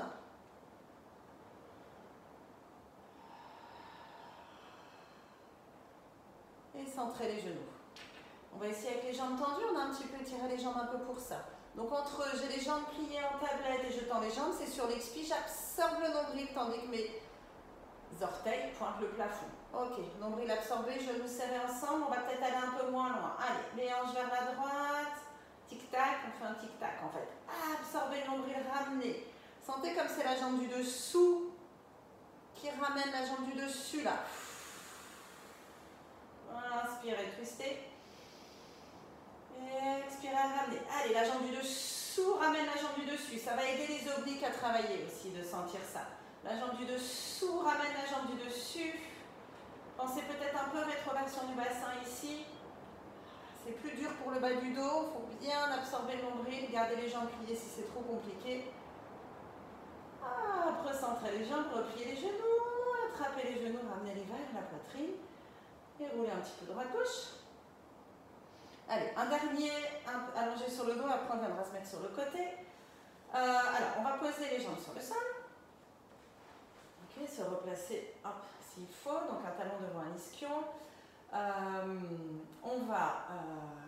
Et centrez les genoux. On va essayer avec les jambes tendues, on a un petit peu tiré les jambes un peu pour ça. Donc entre j'ai les jambes pliées en tablette et je tends les jambes, c'est sur l'expire, j'absorbe le nombril tandis que mes orteils pointent le plafond. Ok, nombril absorbé, genoux serrés ensemble, on va peut-être aller un peu moins loin. Allez, les hanches vers la droite, tic-tac, on fait un tic-tac en fait. Absorbez le nombril, ramenez. Sentez comme c'est la jambe du dessous qui ramène la jambe du dessus là. Inspirez, twistez. Et expirez, ramenez. Allez, la jambe du dessous ramène la jambe du dessus. Ça va aider les obliques à travailler aussi, de sentir ça. La jambe du dessous ramène la jambe du dessus. Pensez peut-être un peu rétroversion du bassin ici. C'est plus dur pour le bas du dos. Il faut bien absorber le nombril. Gardez les jambes pliées si c'est trop compliqué. Ah, recentrez les jambes, repliez les genoux. Attrapez les genoux, ramenez les vers la poitrine. Et roulez un petit peu droite-gauche. Allez, un dernier, un, allongé sur le dos, après on viendra se mettre sur le côté. Euh, alors, on va poser les jambes sur le sol. Ok, se replacer s'il faut, donc un talon devant un ischion. Euh, on va, euh,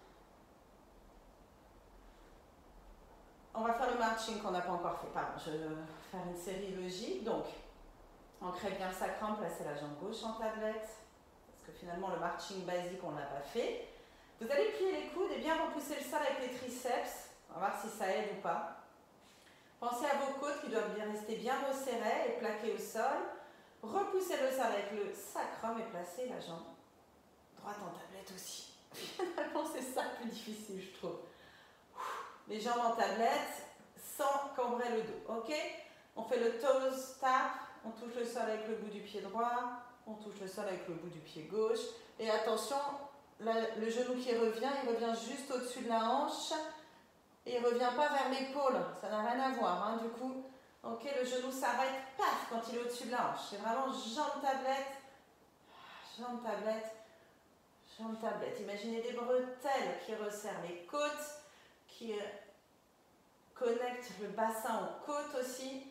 on va faire le marching qu'on n'a pas encore fait. Pardon, je vais faire une série logique. Donc, ancrez bien le sacrum, placez la jambe gauche en tablette. Parce que finalement, le marching basique, on ne l'a pas fait. Vous allez plier les coudes et bien repousser le sol avec les triceps. On va voir si ça aide ou pas. Pensez à vos côtes qui doivent bien rester bien resserrées et plaquées au sol. Repoussez le sol avec le sacrum et placez la jambe droite en tablette aussi. Finalement, c'est ça le plus difficile, je trouve. Les jambes en tablette sans cambrer le dos. Ok? On fait le toes tap. On touche le sol avec le bout du pied droit. On touche le sol avec le bout du pied gauche. Et attention, la, le genou qui revient, il revient juste au-dessus de la hanche. Et il ne revient pas vers l'épaule. Ça n'a rien à voir, hein, du coup. Ok, le genou s'arrête, paf, quand il est au-dessus de la hanche. C'est vraiment jambe tablette, jambe tablette, jambe tablette. Imaginez des bretelles qui resserrent les côtes, qui connectent le bassin aux côtes aussi.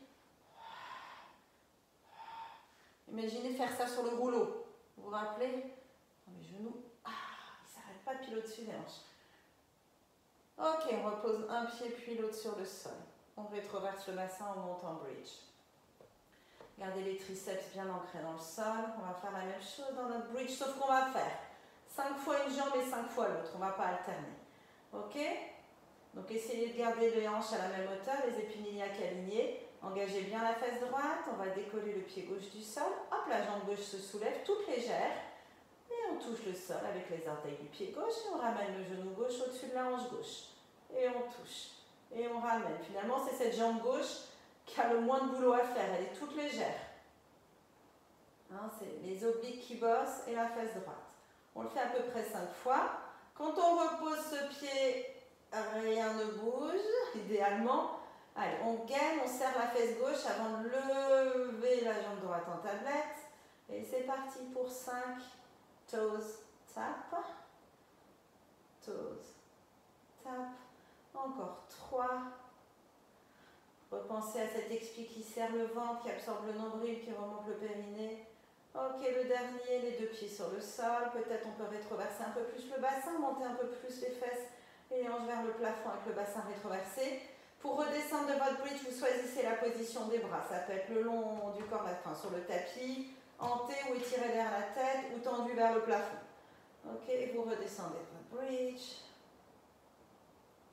Imaginez faire ça sur le rouleau. Vous vous rappelez? Les genoux, ah, ils ne s'arrêtent pas pile au-dessus des hanches. Ok, on repose un pied puis l'autre sur le sol. On rétroverse le bassin, on monte en bridge. Gardez les triceps bien ancrés dans le sol. On va faire la même chose dans notre bridge, sauf qu'on va faire cinq fois une jambe et cinq fois l'autre. On ne va pas alterner. Ok? Donc essayez de garder les hanches à la même hauteur, les épines iliaques alignées. Engagez bien la fesse droite. On va décoller le pied gauche du sol. Hop, la jambe gauche se soulève, toute légère. Et on touche le sol avec les orteils du pied gauche. Et on ramène le genou gauche au-dessus de la hanche gauche. Et on touche. Et on ramène. Finalement, c'est cette jambe gauche qui a le moins de boulot à faire. Elle est toute légère. Hein, c'est les obliques qui bossent et la fesse droite. On le fait à peu près cinq fois. Quand on repose ce pied, rien ne bouge, idéalement. Allez, on gaine, on serre la fesse gauche avant de lever la jambe droite en tablette. Et c'est parti pour cinq. Toes, tap. Toes, tap. Encore trois. Repensez à cet expi qui serre le ventre, qui absorbe le nombril, qui remonte le périnée. Ok, le dernier, les deux pieds sur le sol. Peut-être on peut rétroverser un peu plus le bassin, monter un peu plus les fesses et les hanches vers le plafond avec le bassin rétroversé. Pour redescendre de votre bridge, vous choisissez la position des bras. Ça peut être le long du corps, enfin sur le tapis, hanté ou étiré vers la tête ou tendu vers le plafond. Ok, vous redescendez de votre bridge.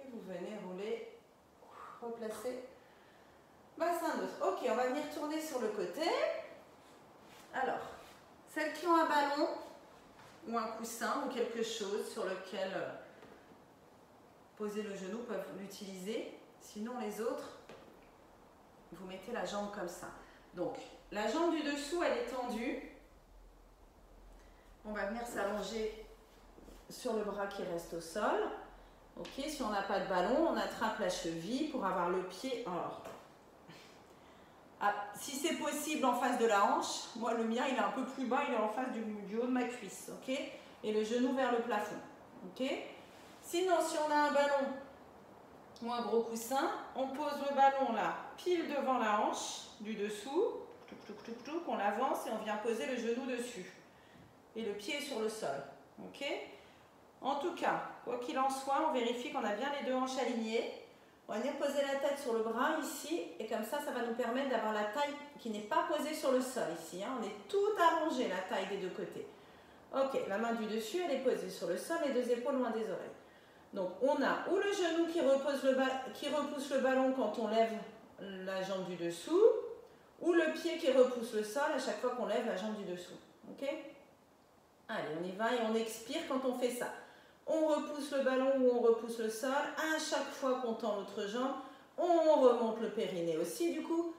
Et vous venez rouler, replacer, bassin d'os. Ok, on va venir tourner sur le côté. Alors, celles qui ont un ballon ou un coussin ou quelque chose sur lequel poser le genou peuvent l'utiliser. Sinon, les autres, vous mettez la jambe comme ça. Donc, la jambe du dessous, elle est tendue. On va venir s'allonger sur le bras qui reste au sol. Ok, si on n'a pas de ballon, on attrape la cheville pour avoir le pied. Alors, ah, si c'est possible en face de la hanche, moi le mien il est un peu plus bas, il est en face du, du haut de ma cuisse. Ok, et le genou vers le plafond. Ok. Sinon, si on a un ballon ou un gros coussin, on pose le ballon là, pile devant la hanche du dessous. On l'avance et on vient poser le genou dessus. Et le pied est sur le sol. Ok. En tout cas, quoi qu'il en soit, on vérifie qu'on a bien les deux hanches alignées. On va venir poser la tête sur le bras ici. Et comme ça, ça va nous permettre d'avoir la taille qui n'est pas posée sur le sol ici. Hein. On est tout allongé, la taille des deux côtés. Ok, la main du dessus, elle est posée sur le sol, les deux épaules loin des oreilles. Donc, on a ou le genou qui, repose le qui repousse le ballon quand on lève la jambe du dessous, ou le pied qui repousse le sol à chaque fois qu'on lève la jambe du dessous. Ok? Allez, on y va et on expire quand on fait ça. On repousse le ballon ou on repousse le sol. À chaque fois qu'on tend l'autre jambe, on remonte le périnée aussi du coup.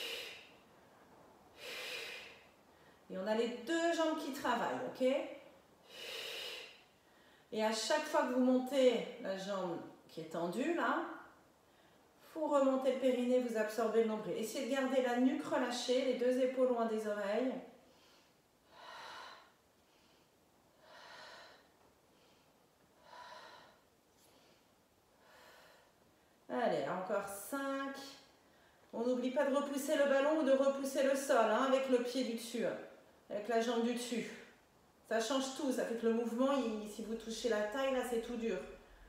Et on a les deux jambes qui travaillent, ok? Et à chaque fois que vous montez la jambe qui est tendue, là, vous remontez le périnée, vous absorbez le nombril. Essayez de garder la nuque relâchée, les deux épaules loin des oreilles. Allez, encore cinq. On n'oublie pas de repousser le ballon ou de repousser le sol, hein, avec le pied du dessus, avec la jambe du dessus. Ça change tout, ça fait que le mouvement, il, si vous touchez la taille, là, c'est tout dur.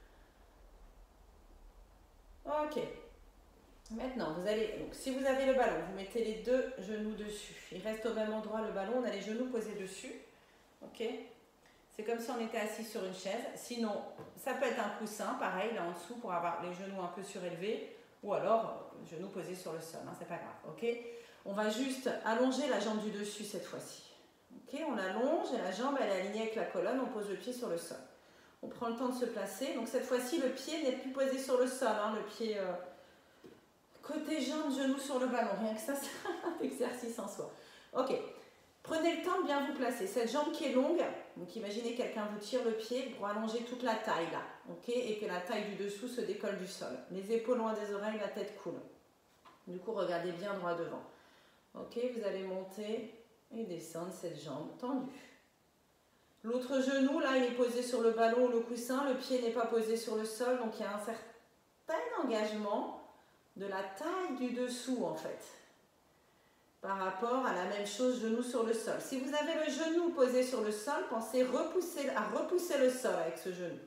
Ok. Maintenant, vous allez, donc, si vous avez le ballon, vous mettez les deux genoux dessus. Il reste au même endroit le ballon, on a les genoux posés dessus. Ok. C'est comme si on était assis sur une chaise. Sinon, ça peut être un coussin, pareil, là en dessous, pour avoir les genoux un peu surélevés. Ou alors, genoux posés sur le sol, hein, c'est pas grave. Ok. On va juste allonger la jambe du dessus cette fois-ci. Ok, on allonge et la jambe elle est alignée avec la colonne, on pose le pied sur le sol. On prend le temps de se placer. Donc cette fois-ci, le pied n'est plus posé sur le sol, hein, le pied euh, côté jambe, genou sur le ballon. Rien que ça, c'est un exercice en soi. Ok, prenez le temps de bien vous placer. Cette jambe qui est longue, donc imaginez quelqu'un vous tire le pied pour allonger toute la taille là, ok, et que la taille du dessous se décolle du sol. Les épaules loin des oreilles, la tête coule. Du coup, regardez bien droit devant. Ok, vous allez monter et descendre cette jambe tendue. L'autre genou, là, il est posé sur le ballon ou le coussin. Le pied n'est pas posé sur le sol, donc il y a un certain engagement de la taille du dessous, en fait, par rapport à la même chose, genou sur le sol. Si vous avez le genou posé sur le sol, pensez repousser, à repousser le sol avec ce genou.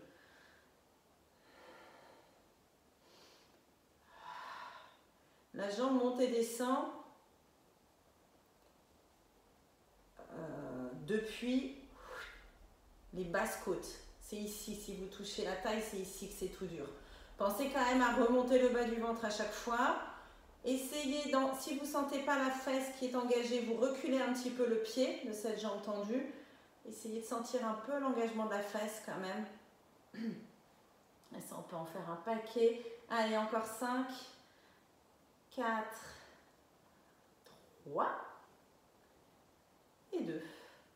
La jambe monte et descend euh, depuis les basses côtes. C'est ici, si vous touchez la taille, c'est ici que c'est tout dur. Pensez quand même à remonter le bas du ventre à chaque fois. Essayez, dans, si vous ne sentez pas la fesse qui est engagée, vous reculez un petit peu le pied de cette jambe tendue. Essayez de sentir un peu l'engagement de la fesse quand même. Et ça, on peut en faire un paquet. Allez, encore cinq, quatre, trois et deux.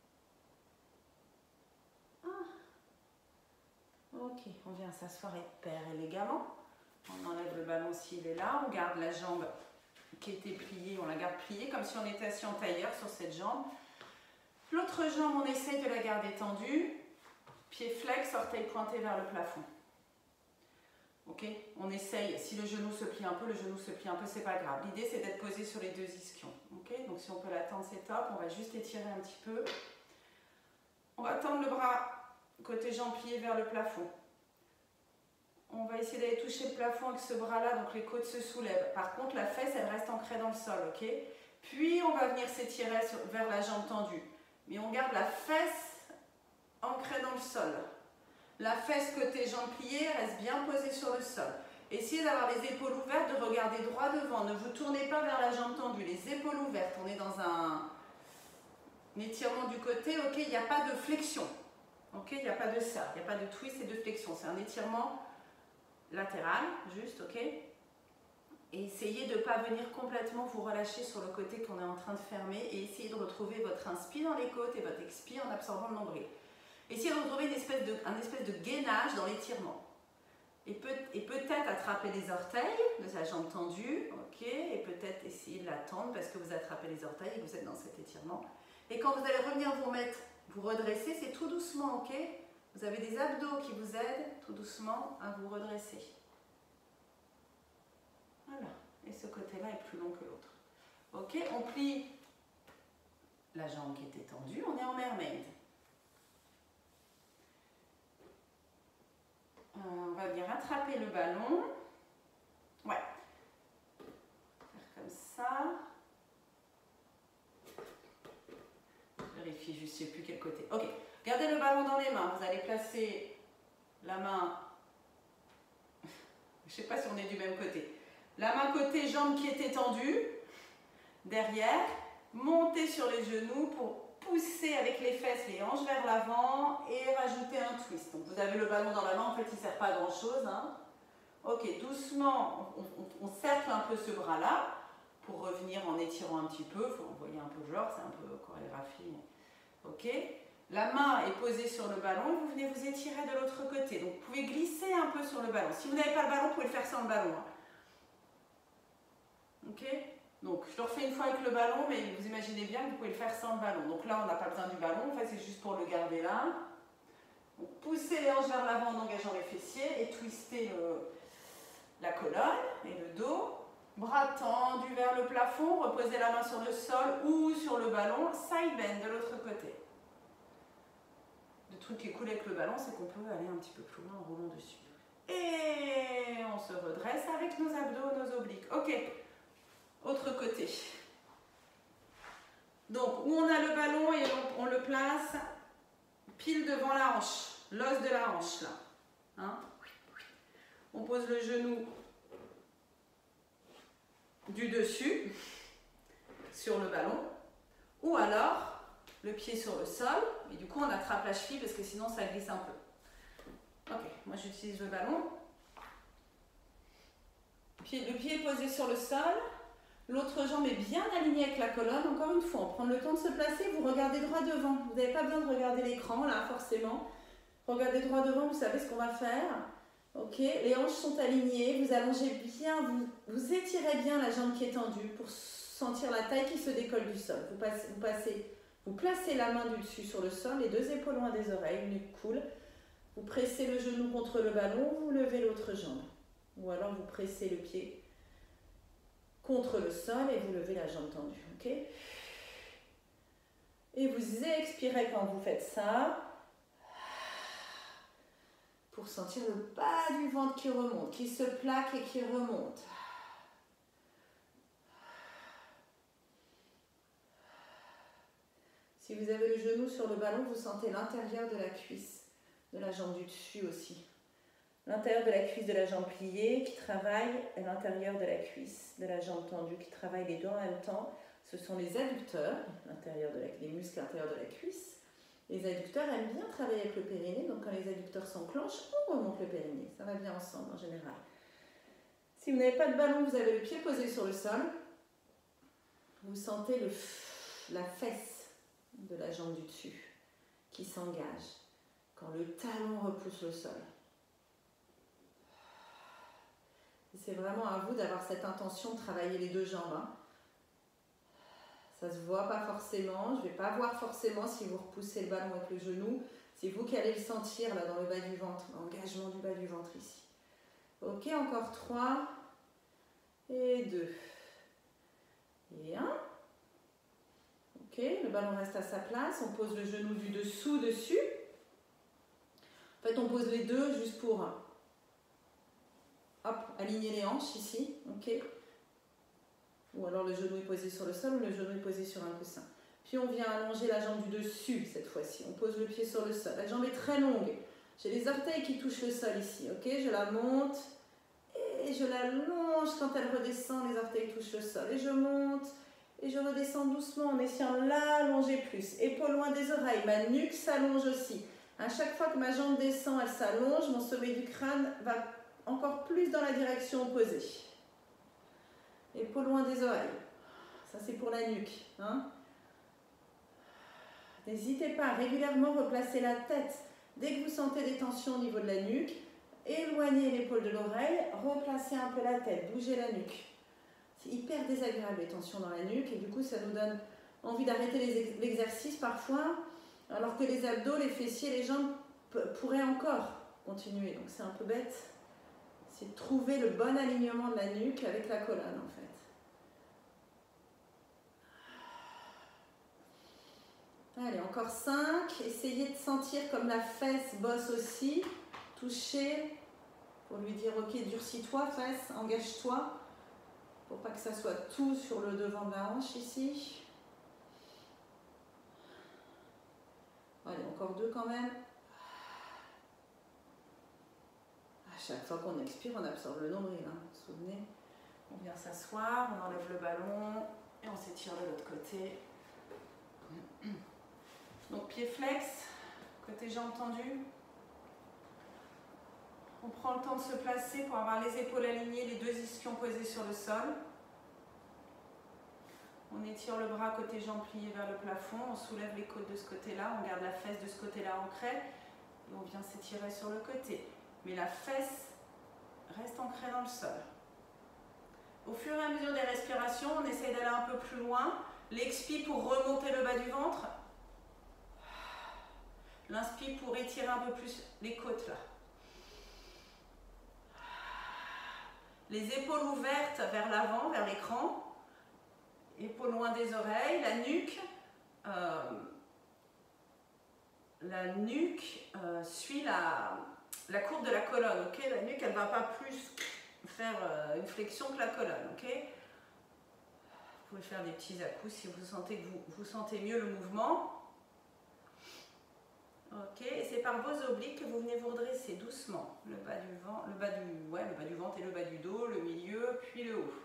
Ok, on vient s'asseoir hyper élégamment. On enlève le ballon s'il est là. On garde la jambe qui était pliée, on la garde pliée comme si on était assis en tailleur sur cette jambe. L'autre jambe, on essaye de la garder tendue. Pied flex, orteil pointé vers le plafond. Ok, on essaye, si le genou se plie un peu, le genou se plie un peu, c'est pas grave. L'idée, c'est d'être posé sur les deux ischions. Ok, donc si on peut la tendre, c'est top. On va juste étirer un petit peu. On va tendre le bras côté jambe pliée vers le plafond. On va essayer d'aller toucher le plafond avec ce bras-là, donc les côtes se soulèvent. Par contre, la fesse, elle reste ancrée dans le sol, ok? Puis, on va venir s'étirer vers la jambe tendue. Mais on garde la fesse ancrée dans le sol. La fesse côté jambe pliée reste bien posée sur le sol. Essayez d'avoir les épaules ouvertes, de regarder droit devant. Ne vous tournez pas vers la jambe tendue. Les épaules ouvertes, on est dans un, un étirement du côté. Ok, il n'y a pas de flexion. Ok, il n'y a pas de ça. Il n'y a pas de twist et de flexion. C'est un étirement latéral, juste, ok. Et essayez de ne pas venir complètement vous relâcher sur le côté qu'on est en train de fermer. Et essayez de retrouver votre inspire dans les côtes et votre expire en absorbant le nombril. Essayez de retrouver une espèce de, un espèce de gainage dans l'étirement. Et, peut, et peut-être attraper les orteils de sa jambe tendue, ok, et peut-être essayer de la tendre parce que vous attrapez les orteils et que vous êtes dans cet étirement. Et quand vous allez revenir vous mettre, vous redresser, c'est tout doucement, ok. Vous avez des abdos qui vous aident tout doucement à vous redresser. Voilà, et ce côté-là est plus long que l'autre. Ok, on plie la jambe qui était tendue, on est en mermaid. Euh, on va bien rattraper le ballon. Ouais. Faire comme ça. Je vérifie juste, je ne sais plus quel côté. Ok. Gardez le ballon dans les mains. Vous allez placer la main. Je ne sais pas si on est du même côté. La main côté jambe qui était tendue. Derrière. Montez sur les genoux pour pousser avec les fesses, les hanches vers l'avant et rajouter un twist. Donc vous avez le ballon dans la main, en fait il ne sert pas à grand chose. Hein. Ok, doucement, on, on, on cercle un peu ce bras-là pour revenir en étirant un petit peu. Il faut envoyer un peu le genre, c'est un peu chorégraphie. Ok, la main est posée sur le ballon et vous venez vous étirer de l'autre côté. Donc vous pouvez glisser un peu sur le ballon. Si vous n'avez pas le ballon, vous pouvez le faire sans le ballon. Hein. Ok. Donc, je le refais une fois avec le ballon, mais vous imaginez bien que vous pouvez le faire sans le ballon. Donc là, on n'a pas besoin du ballon, en fait, c'est juste pour le garder là. Donc, poussez les hanches vers l'avant en engageant les fessiers et twistez le, la colonne et le dos. Bras tendus vers le plafond, reposez la main sur le sol ou sur le ballon. Side bend de l'autre côté. Le truc qui est cool avec le ballon, c'est qu'on peut aller un petit peu plus loin en roulant dessus. Et on se redresse avec nos abdos, nos obliques. Ok. Autre côté. Donc, où on a le ballon et on, on le place pile devant la hanche, l'os de la hanche, là. Hein? On pose le genou du dessus sur le ballon, ou alors le pied sur le sol, et du coup on attrape la cheville parce que sinon ça glisse un peu. Ok, moi j'utilise le ballon. Pied, le pied est posé sur le sol. L'autre jambe est bien alignée avec la colonne. Encore une fois, on prend le temps de se placer, vous regardez droit devant. Vous n'avez pas besoin de regarder l'écran, là, forcément. Regardez droit devant, vous savez ce qu'on va faire. Ok, les hanches sont alignées, vous allongez bien, vous, vous étirez bien la jambe qui est tendue pour sentir la taille qui se décolle du sol. Vous, passez, vous, passez, vous placez la main du dessus sur le sol, les deux épaules loin des oreilles, une nuque cool. Vous pressez le genou contre le ballon, vous levez l'autre jambe. Ou alors vous pressez le pied contre le sol et vous levez la jambe tendue, ok? Et vous expirez quand vous faites ça pour sentir le bas du ventre qui remonte, qui se plaque et qui remonte. Si vous avez le genou sur le ballon, vous sentez l'intérieur de la cuisse, de la jambe du dessus aussi. L'intérieur de la cuisse de la jambe pliée qui travaille et l'intérieur de la cuisse de la jambe tendue qui travaille les deux en même temps. Ce sont les adducteurs, l'intérieur de la, les muscles intérieurs de la cuisse. Les adducteurs aiment bien travailler avec le périnée, donc quand les adducteurs s'enclenchent, on remonte le périnée. Ça va bien ensemble en général. Si vous n'avez pas de ballon, vous avez le pied posé sur le sol. Vous sentez le, la fesse de la jambe du dessus qui s'engage quand le talon repousse le sol. C'est vraiment à vous d'avoir cette intention de travailler les deux jambes. Hein. Ça ne se voit pas forcément. Je ne vais pas voir forcément si vous repoussez le ballon avec le genou. C'est vous qui allez le sentir là dans le bas du ventre. L'engagement du bas du ventre ici. Ok, encore trois. Et deux. Et un. Ok, le ballon reste à sa place. On pose le genou du dessous dessus. En fait, on pose les deux juste pour... Hop, aligner les hanches ici, ok. Ou alors le genou est posé sur le sol ou le genou est posé sur un coussin. Puis on vient allonger la jambe du dessus cette fois-ci. On pose le pied sur le sol. La jambe est très longue. J'ai les orteils qui touchent le sol ici, ok? Je la monte et je la longe quand elle redescend, les orteils touchent le sol. Et je monte et je redescends doucement en essayant de l'allonger plus. Épaules loin des oreilles, ma nuque s'allonge aussi. À chaque fois que ma jambe descend, elle s'allonge, mon sommet du crâne va encore plus dans la direction opposée. Épaules loin des oreilles. Ça, c'est pour la nuque. Hein? N'hésitez pas à régulièrement replacer la tête. Dès que vous sentez des tensions au niveau de la nuque, éloignez l'épaule de l'oreille, replacez un peu la tête, bougez la nuque. C'est hyper désagréable les tensions dans la nuque et du coup ça nous donne envie d'arrêter l'exercice parfois, alors que les abdos, les fessiers, les jambes pourraient encore continuer. Donc c'est un peu bête. C'est de trouver le bon alignement de la nuque avec la colonne en fait. Allez, encore cinq. Essayez de sentir comme la fesse bosse aussi. Touchez pour lui dire ok, durcis-toi, fesse, engage-toi. Pour pas que ça soit tout sur le devant de la hanche ici. Allez, encore deux quand même. À chaque fois qu'on expire, on absorbe le nombril. Hein. Vous vous souvenez? On vient s'asseoir, on enlève le ballon et on s'étire de l'autre côté. Donc pied flex, côté jambes tendues. On prend le temps de se placer pour avoir les épaules alignées, les deux ischions posés sur le sol. On étire le bras côté jambes pliées vers le plafond, on soulève les côtes de ce côté-là, on garde la fesse de ce côté-là ancrée et on vient s'étirer sur le côté. Mais la fesse reste ancrée dans le sol. Au fur et à mesure des respirations, on essaye d'aller un peu plus loin. L'expi pour remonter le bas du ventre. L'inspi pour étirer un peu plus les côtes là. Les épaules ouvertes vers l'avant, vers l'écran. Épaules loin des oreilles, la nuque. Euh, la nuque euh, suit la, la courbe de la colonne. Okay, la nuque, elle ne va pas plus faire euh, une flexion que la colonne. Okay, vous pouvez faire des petits à-coups si vous sentez que vous, vous sentez mieux le mouvement. Ok, et c'est par vos obliques que vous venez vous redresser doucement. Le bas du ventre, le bas du, ouais, le bas du ventre et le bas du dos, le milieu, puis le haut.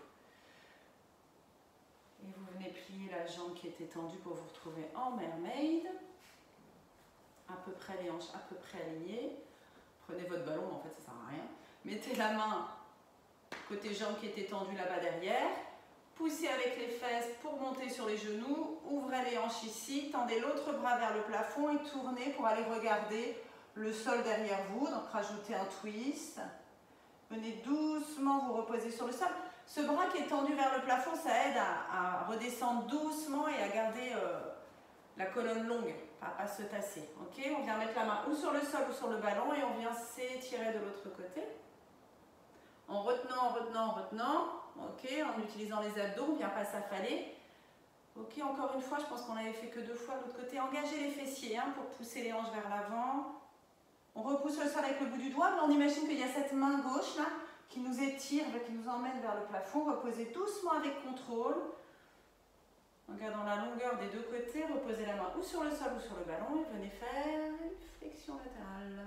Et vous venez plier la jambe qui était tendue pour vous retrouver en mermaid. À peu près les hanches, à peu près alignées. Prenez votre ballon, en fait ça ne sert à rien. Mettez la main côté jambe qui était tendue là-bas derrière. Poussez avec les fesses pour monter sur les genoux. Ouvrez les hanches ici. Tendez l'autre bras vers le plafond et tournez pour aller regarder le sol derrière vous. Donc rajoutez un twist. Venez doucement vous reposer sur le sol. Ce bras qui est tendu vers le plafond, ça aide à, à redescendre doucement et à garder euh, la colonne longue, à ne pas se tasser. Okay, on vient mettre la main ou sur le sol ou sur le ballon et on vient s'étirer de l'autre côté. En retenant, en retenant, en retenant. Okay, en utilisant les abdos, on ne vient pas s'affaler. Ok, encore une fois, je pense qu'on n'avait fait que deux fois de l'autre côté. Engagez les fessiers hein, pour pousser les hanches vers l'avant. On repousse le sol avec le bout du doigt, mais on imagine qu'il y a cette main gauche là qui nous étire, qui nous emmène vers le plafond. Reposez doucement avec contrôle. En gardant la longueur des deux côtés, reposez la main ou sur le sol ou sur le ballon et venez faire une flexion latérale.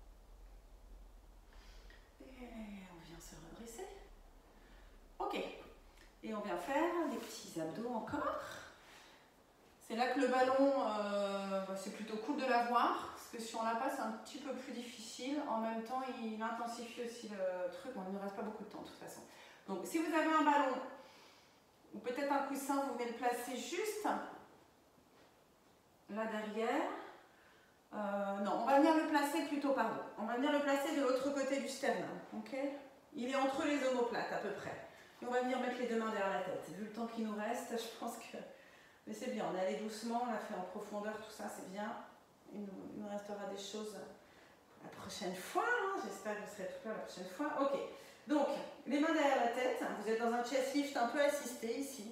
Et on vient se redresser. Ok. Et on vient faire des petits abdos encore. C'est là que le ballon, euh, c'est plutôt cool de l'avoir. Parce que si on l'a pas, c'est un petit peu plus difficile. En même temps, il intensifie aussi le truc. Bon, il ne reste pas beaucoup de temps de toute façon. Donc, si vous avez un ballon ou peut-être un coussin, vous venez le placer juste là derrière. Euh, non, on va venir le placer plutôt, pardon. On va venir le placer de l'autre côté du sternum. Okay, il est entre les omoplates à peu près. Et on va venir mettre les deux mains derrière la tête. Vu le temps qui nous reste, je pense que... Mais c'est bien, on est allé doucement, on l'a fait en profondeur, tout ça, c'est bien. Il nous, il nous restera des choses la prochaine fois, hein. J'espère que vous serez tout là la prochaine fois. Ok, donc, les mains derrière la tête, vous êtes dans un chest lift un peu assisté ici.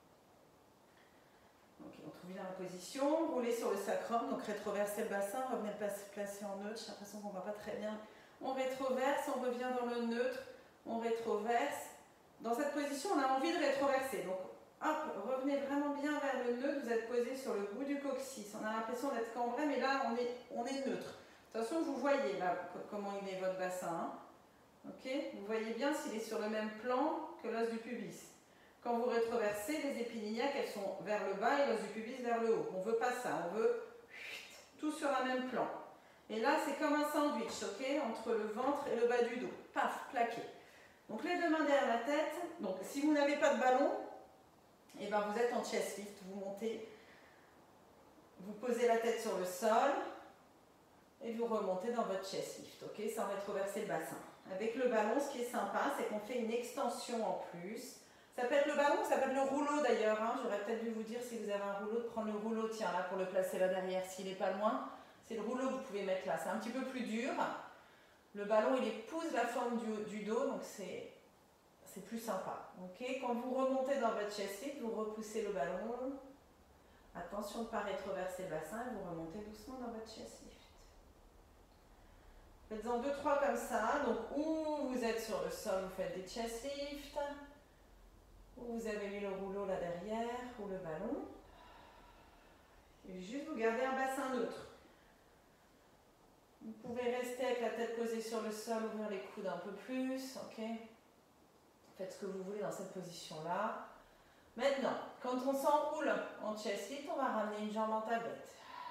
Ok, on trouve bien la position, roulez sur le sacrum, donc rétroversez le bassin, revenez le placer en neutre, j'ai l'impression qu'on ne voit pas très bien. On rétroverse, on revient dans le neutre, on rétroverse. Dans cette position, on a envie de rétroverser, donc hop, revenez vraiment bien vers le neutre, vous êtes posé sur le bout du coccyx. On a l'impression d'être cambré, mais là, on est, on est neutre. toute façon, vous voyez là comment il est votre bassin. Hein. Ok, vous voyez bien s'il est sur le même plan que l'os du pubis. Quand vous rétroversez, les épines iliaques, elles sont vers le bas et l'os du pubis vers le haut. On ne veut pas ça, on veut tout sur un même plan. Et là, c'est comme un sandwich, ok, entre le ventre et le bas du dos. Paf, plaqué. Donc les deux mains derrière la tête. Donc si vous n'avez pas de ballon, et ben vous êtes en chest lift. Vous montez, vous posez la tête sur le sol et vous remontez dans votre chest lift, ok, sans rétroverser le bassin. Avec le ballon, ce qui est sympa, c'est qu'on fait une extension en plus. Ça peut être le ballon, ça peut être le rouleau d'ailleurs. Hein. J'aurais peut-être dû vous dire si vous avez un rouleau, de prendre le rouleau, tiens là, pour le placer là derrière, s'il n'est pas loin. C'est le rouleau que vous pouvez mettre là. C'est un petit peu plus dur. Le ballon, il épouse la forme du, du dos, donc c'est plus sympa. Okay, quand vous remontez dans votre chest lift, vous repoussez le ballon. Attention de ne pas rétroverser le bassin et vous remontez doucement dans votre chest lift. Faites-en deux, trois comme ça. Donc, où vous êtes sur le sol, vous faites des chest lifts. Où vous avez mis le rouleau là derrière, ou le ballon. Et juste vous gardez un bassin neutre. Vous pouvez rester avec la tête posée sur le sol, ouvrir les coudes un peu plus, ok. Faites ce que vous voulez dans cette position-là. Maintenant, quand on s'enroule en chest lift, on va ramener une jambe en tablette.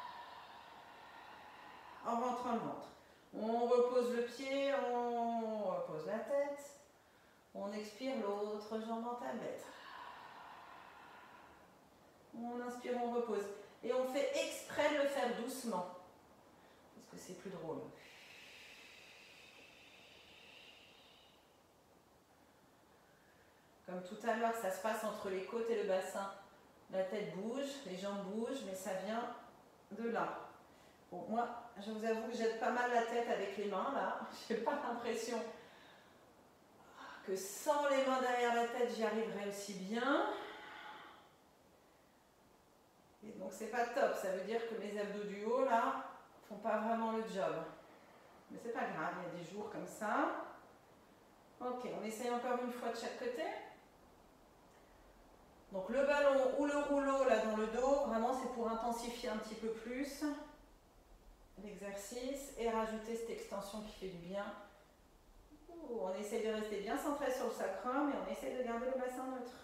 En rentrant le ventre. On repose le pied, on repose la tête. On expire l'autre jambe en tablette. On inspire, on repose. Et on fait exprès de le faire doucement. Parce que c'est plus drôle. Comme tout à l'heure, ça se passe entre les côtes et le bassin. La tête bouge, les jambes bougent, mais ça vient de là. Bon, moi, je vous avoue que j'aide pas mal la tête avec les mains, là. Je n'ai pas l'impression que sans les mains derrière la tête, j'y arriverai aussi bien. Et donc, c'est pas top. Ça veut dire que mes abdos du haut, là, font pas vraiment le job. Mais c'est pas grave, il y a des jours comme ça. Ok, on essaye encore une fois de chaque côté. Donc le ballon ou le rouleau là dans le dos, vraiment c'est pour intensifier un petit peu plus l'exercice et rajouter cette extension qui fait du bien. Ouh, on essaye de rester bien centré sur le sacrum et on essaye de garder le bassin neutre.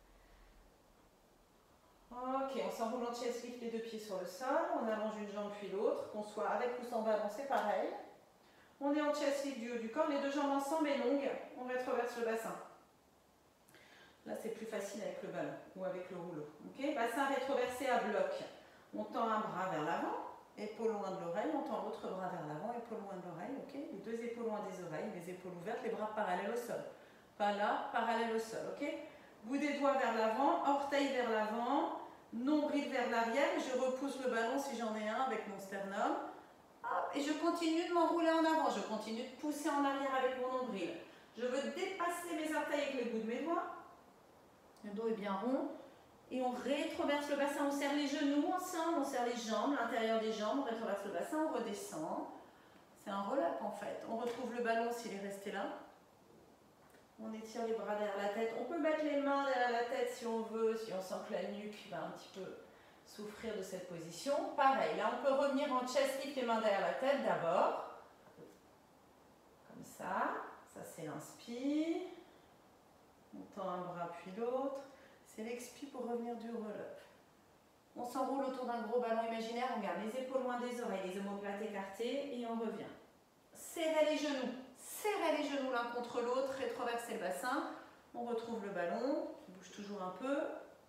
Ok, on s'enroule en chest lift, les deux pieds sur le sol, on allonge une jambe puis l'autre, qu'on soit avec ou sans ballon, c'est pareil. On est en chest lift du haut du corps, les deux jambes ensemble et longues, on rétroverse le bassin. Là, c'est plus facile avec le ballon ou avec le rouleau. Okay, bassin rétroversé à bloc. On tend un bras vers l'avant, épaule loin de l'oreille, on tend l'autre bras vers l'avant, épaule loin de l'oreille. Okay, les deux épaules loin des oreilles, les épaules ouvertes, les bras parallèles au sol. Pas là, parallèle au sol. Okay, bout des doigts vers l'avant, orteil vers l'avant, nombril vers l'arrière. Je repousse le ballon si j'en ai un avec mon sternum. Hop, et je continue de m'enrouler en avant. Je continue de pousser en arrière avec mon nombril. Je veux dépasser mes orteils avec le bout de mes doigts. Le dos est bien rond. Et on rétroverse le bassin. On serre les genoux ensemble, on serre les jambes, l'intérieur des jambes. On rétroverse le bassin, on redescend. C'est un roll-up en fait. On retrouve le ballon s'il est resté là. On étire les bras derrière la tête. On peut mettre les mains derrière la tête si on veut, si on sent que la nuque va un petit peu souffrir de cette position. Pareil, là on peut revenir en chest lift, les mains derrière la tête d'abord. Comme ça. Ça c'est l'inspire. On tend un bras puis l'autre. C'est l'expire pour revenir du roll-up. On s'enroule autour d'un gros ballon imaginaire. On garde les épaules loin des oreilles, les omoplates écartées et on revient. Serrez les genoux. Serrez les genoux l'un contre l'autre. Rétroversez le bassin. On retrouve le ballon qui bouge toujours un peu.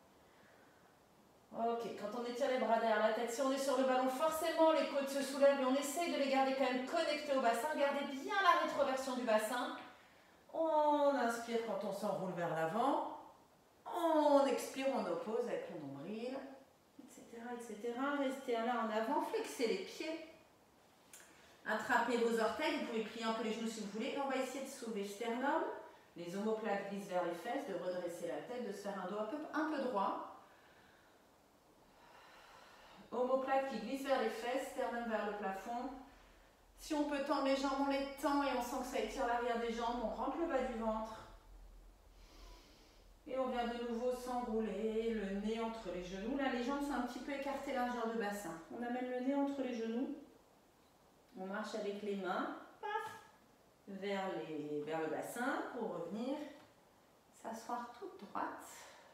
Ok, quand on étire les bras derrière la tête, si on est sur le ballon, forcément les côtes se soulèvent, mais on essaye de les garder quand même connectés au bassin. Gardez bien la rétroversion du bassin. On inspire quand on s'enroule vers l'avant. On expire, on oppose avec le nombril, et cetera, et cetera. Restez là en avant, flexez les pieds. Attrapez vos orteils, vous pouvez plier un peu les genoux si vous voulez. Et on va essayer de soulever le sternum. Les omoplates glissent vers les fesses, de redresser la tête, de se faire un dos un peu, un peu droit. Omoplate qui glisse vers les fesses, sternum vers le plafond. Si on peut tendre les jambes, on les tend et on sent que ça étire l'arrière des jambes. On rentre le bas du ventre. Et on vient de nouveau s'enrouler, le nez entre les genoux. Là, les jambes sont un petit peu écartées, largeur de bassin. On amène le nez entre les genoux. On marche avec les mains, paf, vers, les, vers le bassin pour revenir s'asseoir toute droite.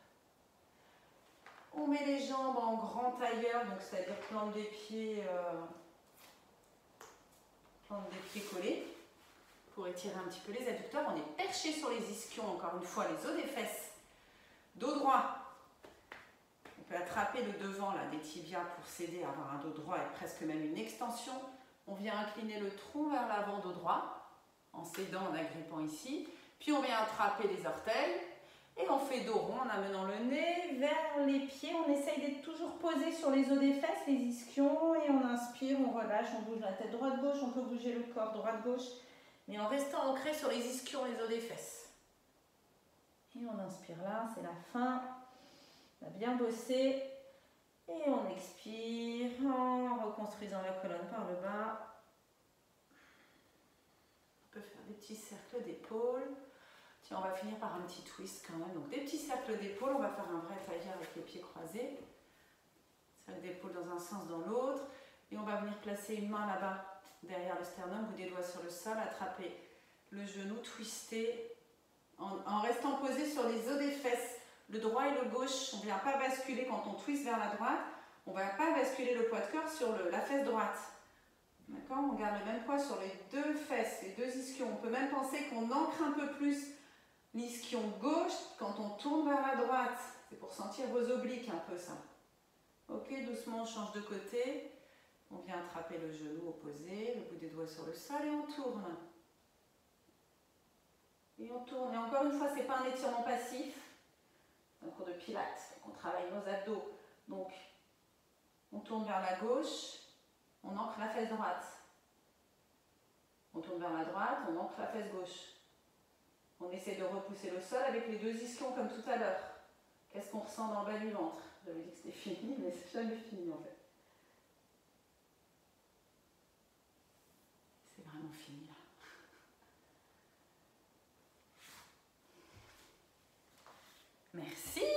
On met les jambes en grand tailleur, donc c'est-à-dire plante des pieds, euh, plante des pieds collés pour étirer un petit peu les adducteurs. On est perché sur les ischions, encore une fois, les os des fesses. Dos droit. On peut attraper le devant là, des tibias pour s'aider à avoir un dos droit et presque même une extension. On vient incliner le tronc vers l'avant, dos droit, en s'aidant, en agrippant ici. Puis on vient attraper les orteils. Et on fait dos rond en amenant le nez vers les pieds. On essaye d'être toujours posé sur les os des fesses, les ischions. Et on inspire, on relâche, on bouge la tête droite-gauche. On peut bouger le corps droite-gauche. Mais en restant ancré sur les ischions, les os des fesses. Et on inspire là, c'est la fin. On a bien bossé. Et on expire en reconstruisant la colonne par le bas. On peut faire des petits cercles d'épaule. Tiens, on va finir par un petit twist quand même. Donc des petits cercles d'épaule, on va faire un vrai tailleur avec les pieds croisés. Cercle d'épaule dans un sens, dans l'autre. Et on va venir placer une main là-bas, derrière le sternum, bout des doigts sur le sol, attraper le genou, twister, en, en restant posé sur les os des fesses. Le droit et le gauche, on ne vient pas basculer quand on twist vers la droite. On ne va pas basculer le poids de corps sur le, la fesse droite. D'accord? On garde le même poids sur les deux fesses, les deux ischions. On peut même penser qu'on ancre un peu plus l'ischion gauche quand on tourne vers la droite. C'est pour sentir vos obliques un peu ça. Ok, doucement on change de côté. On vient attraper le genou opposé, le bout des doigts sur le sol et on tourne. Et on tourne. Et encore une fois, ce n'est pas un étirement passif. C'est un cours de pilates. On travaille nos abdos. Donc, on tourne vers la gauche, on ancre la fesse droite. On tourne vers la droite, on ancre la fesse gauche. On essaie de repousser le sol avec les deux ischions comme tout à l'heure. Qu'est-ce qu'on ressent dans le bas du ventre? J'avais dit que c'était fini, mais c'est jamais fini en fait. C'est vraiment fini là. Merci.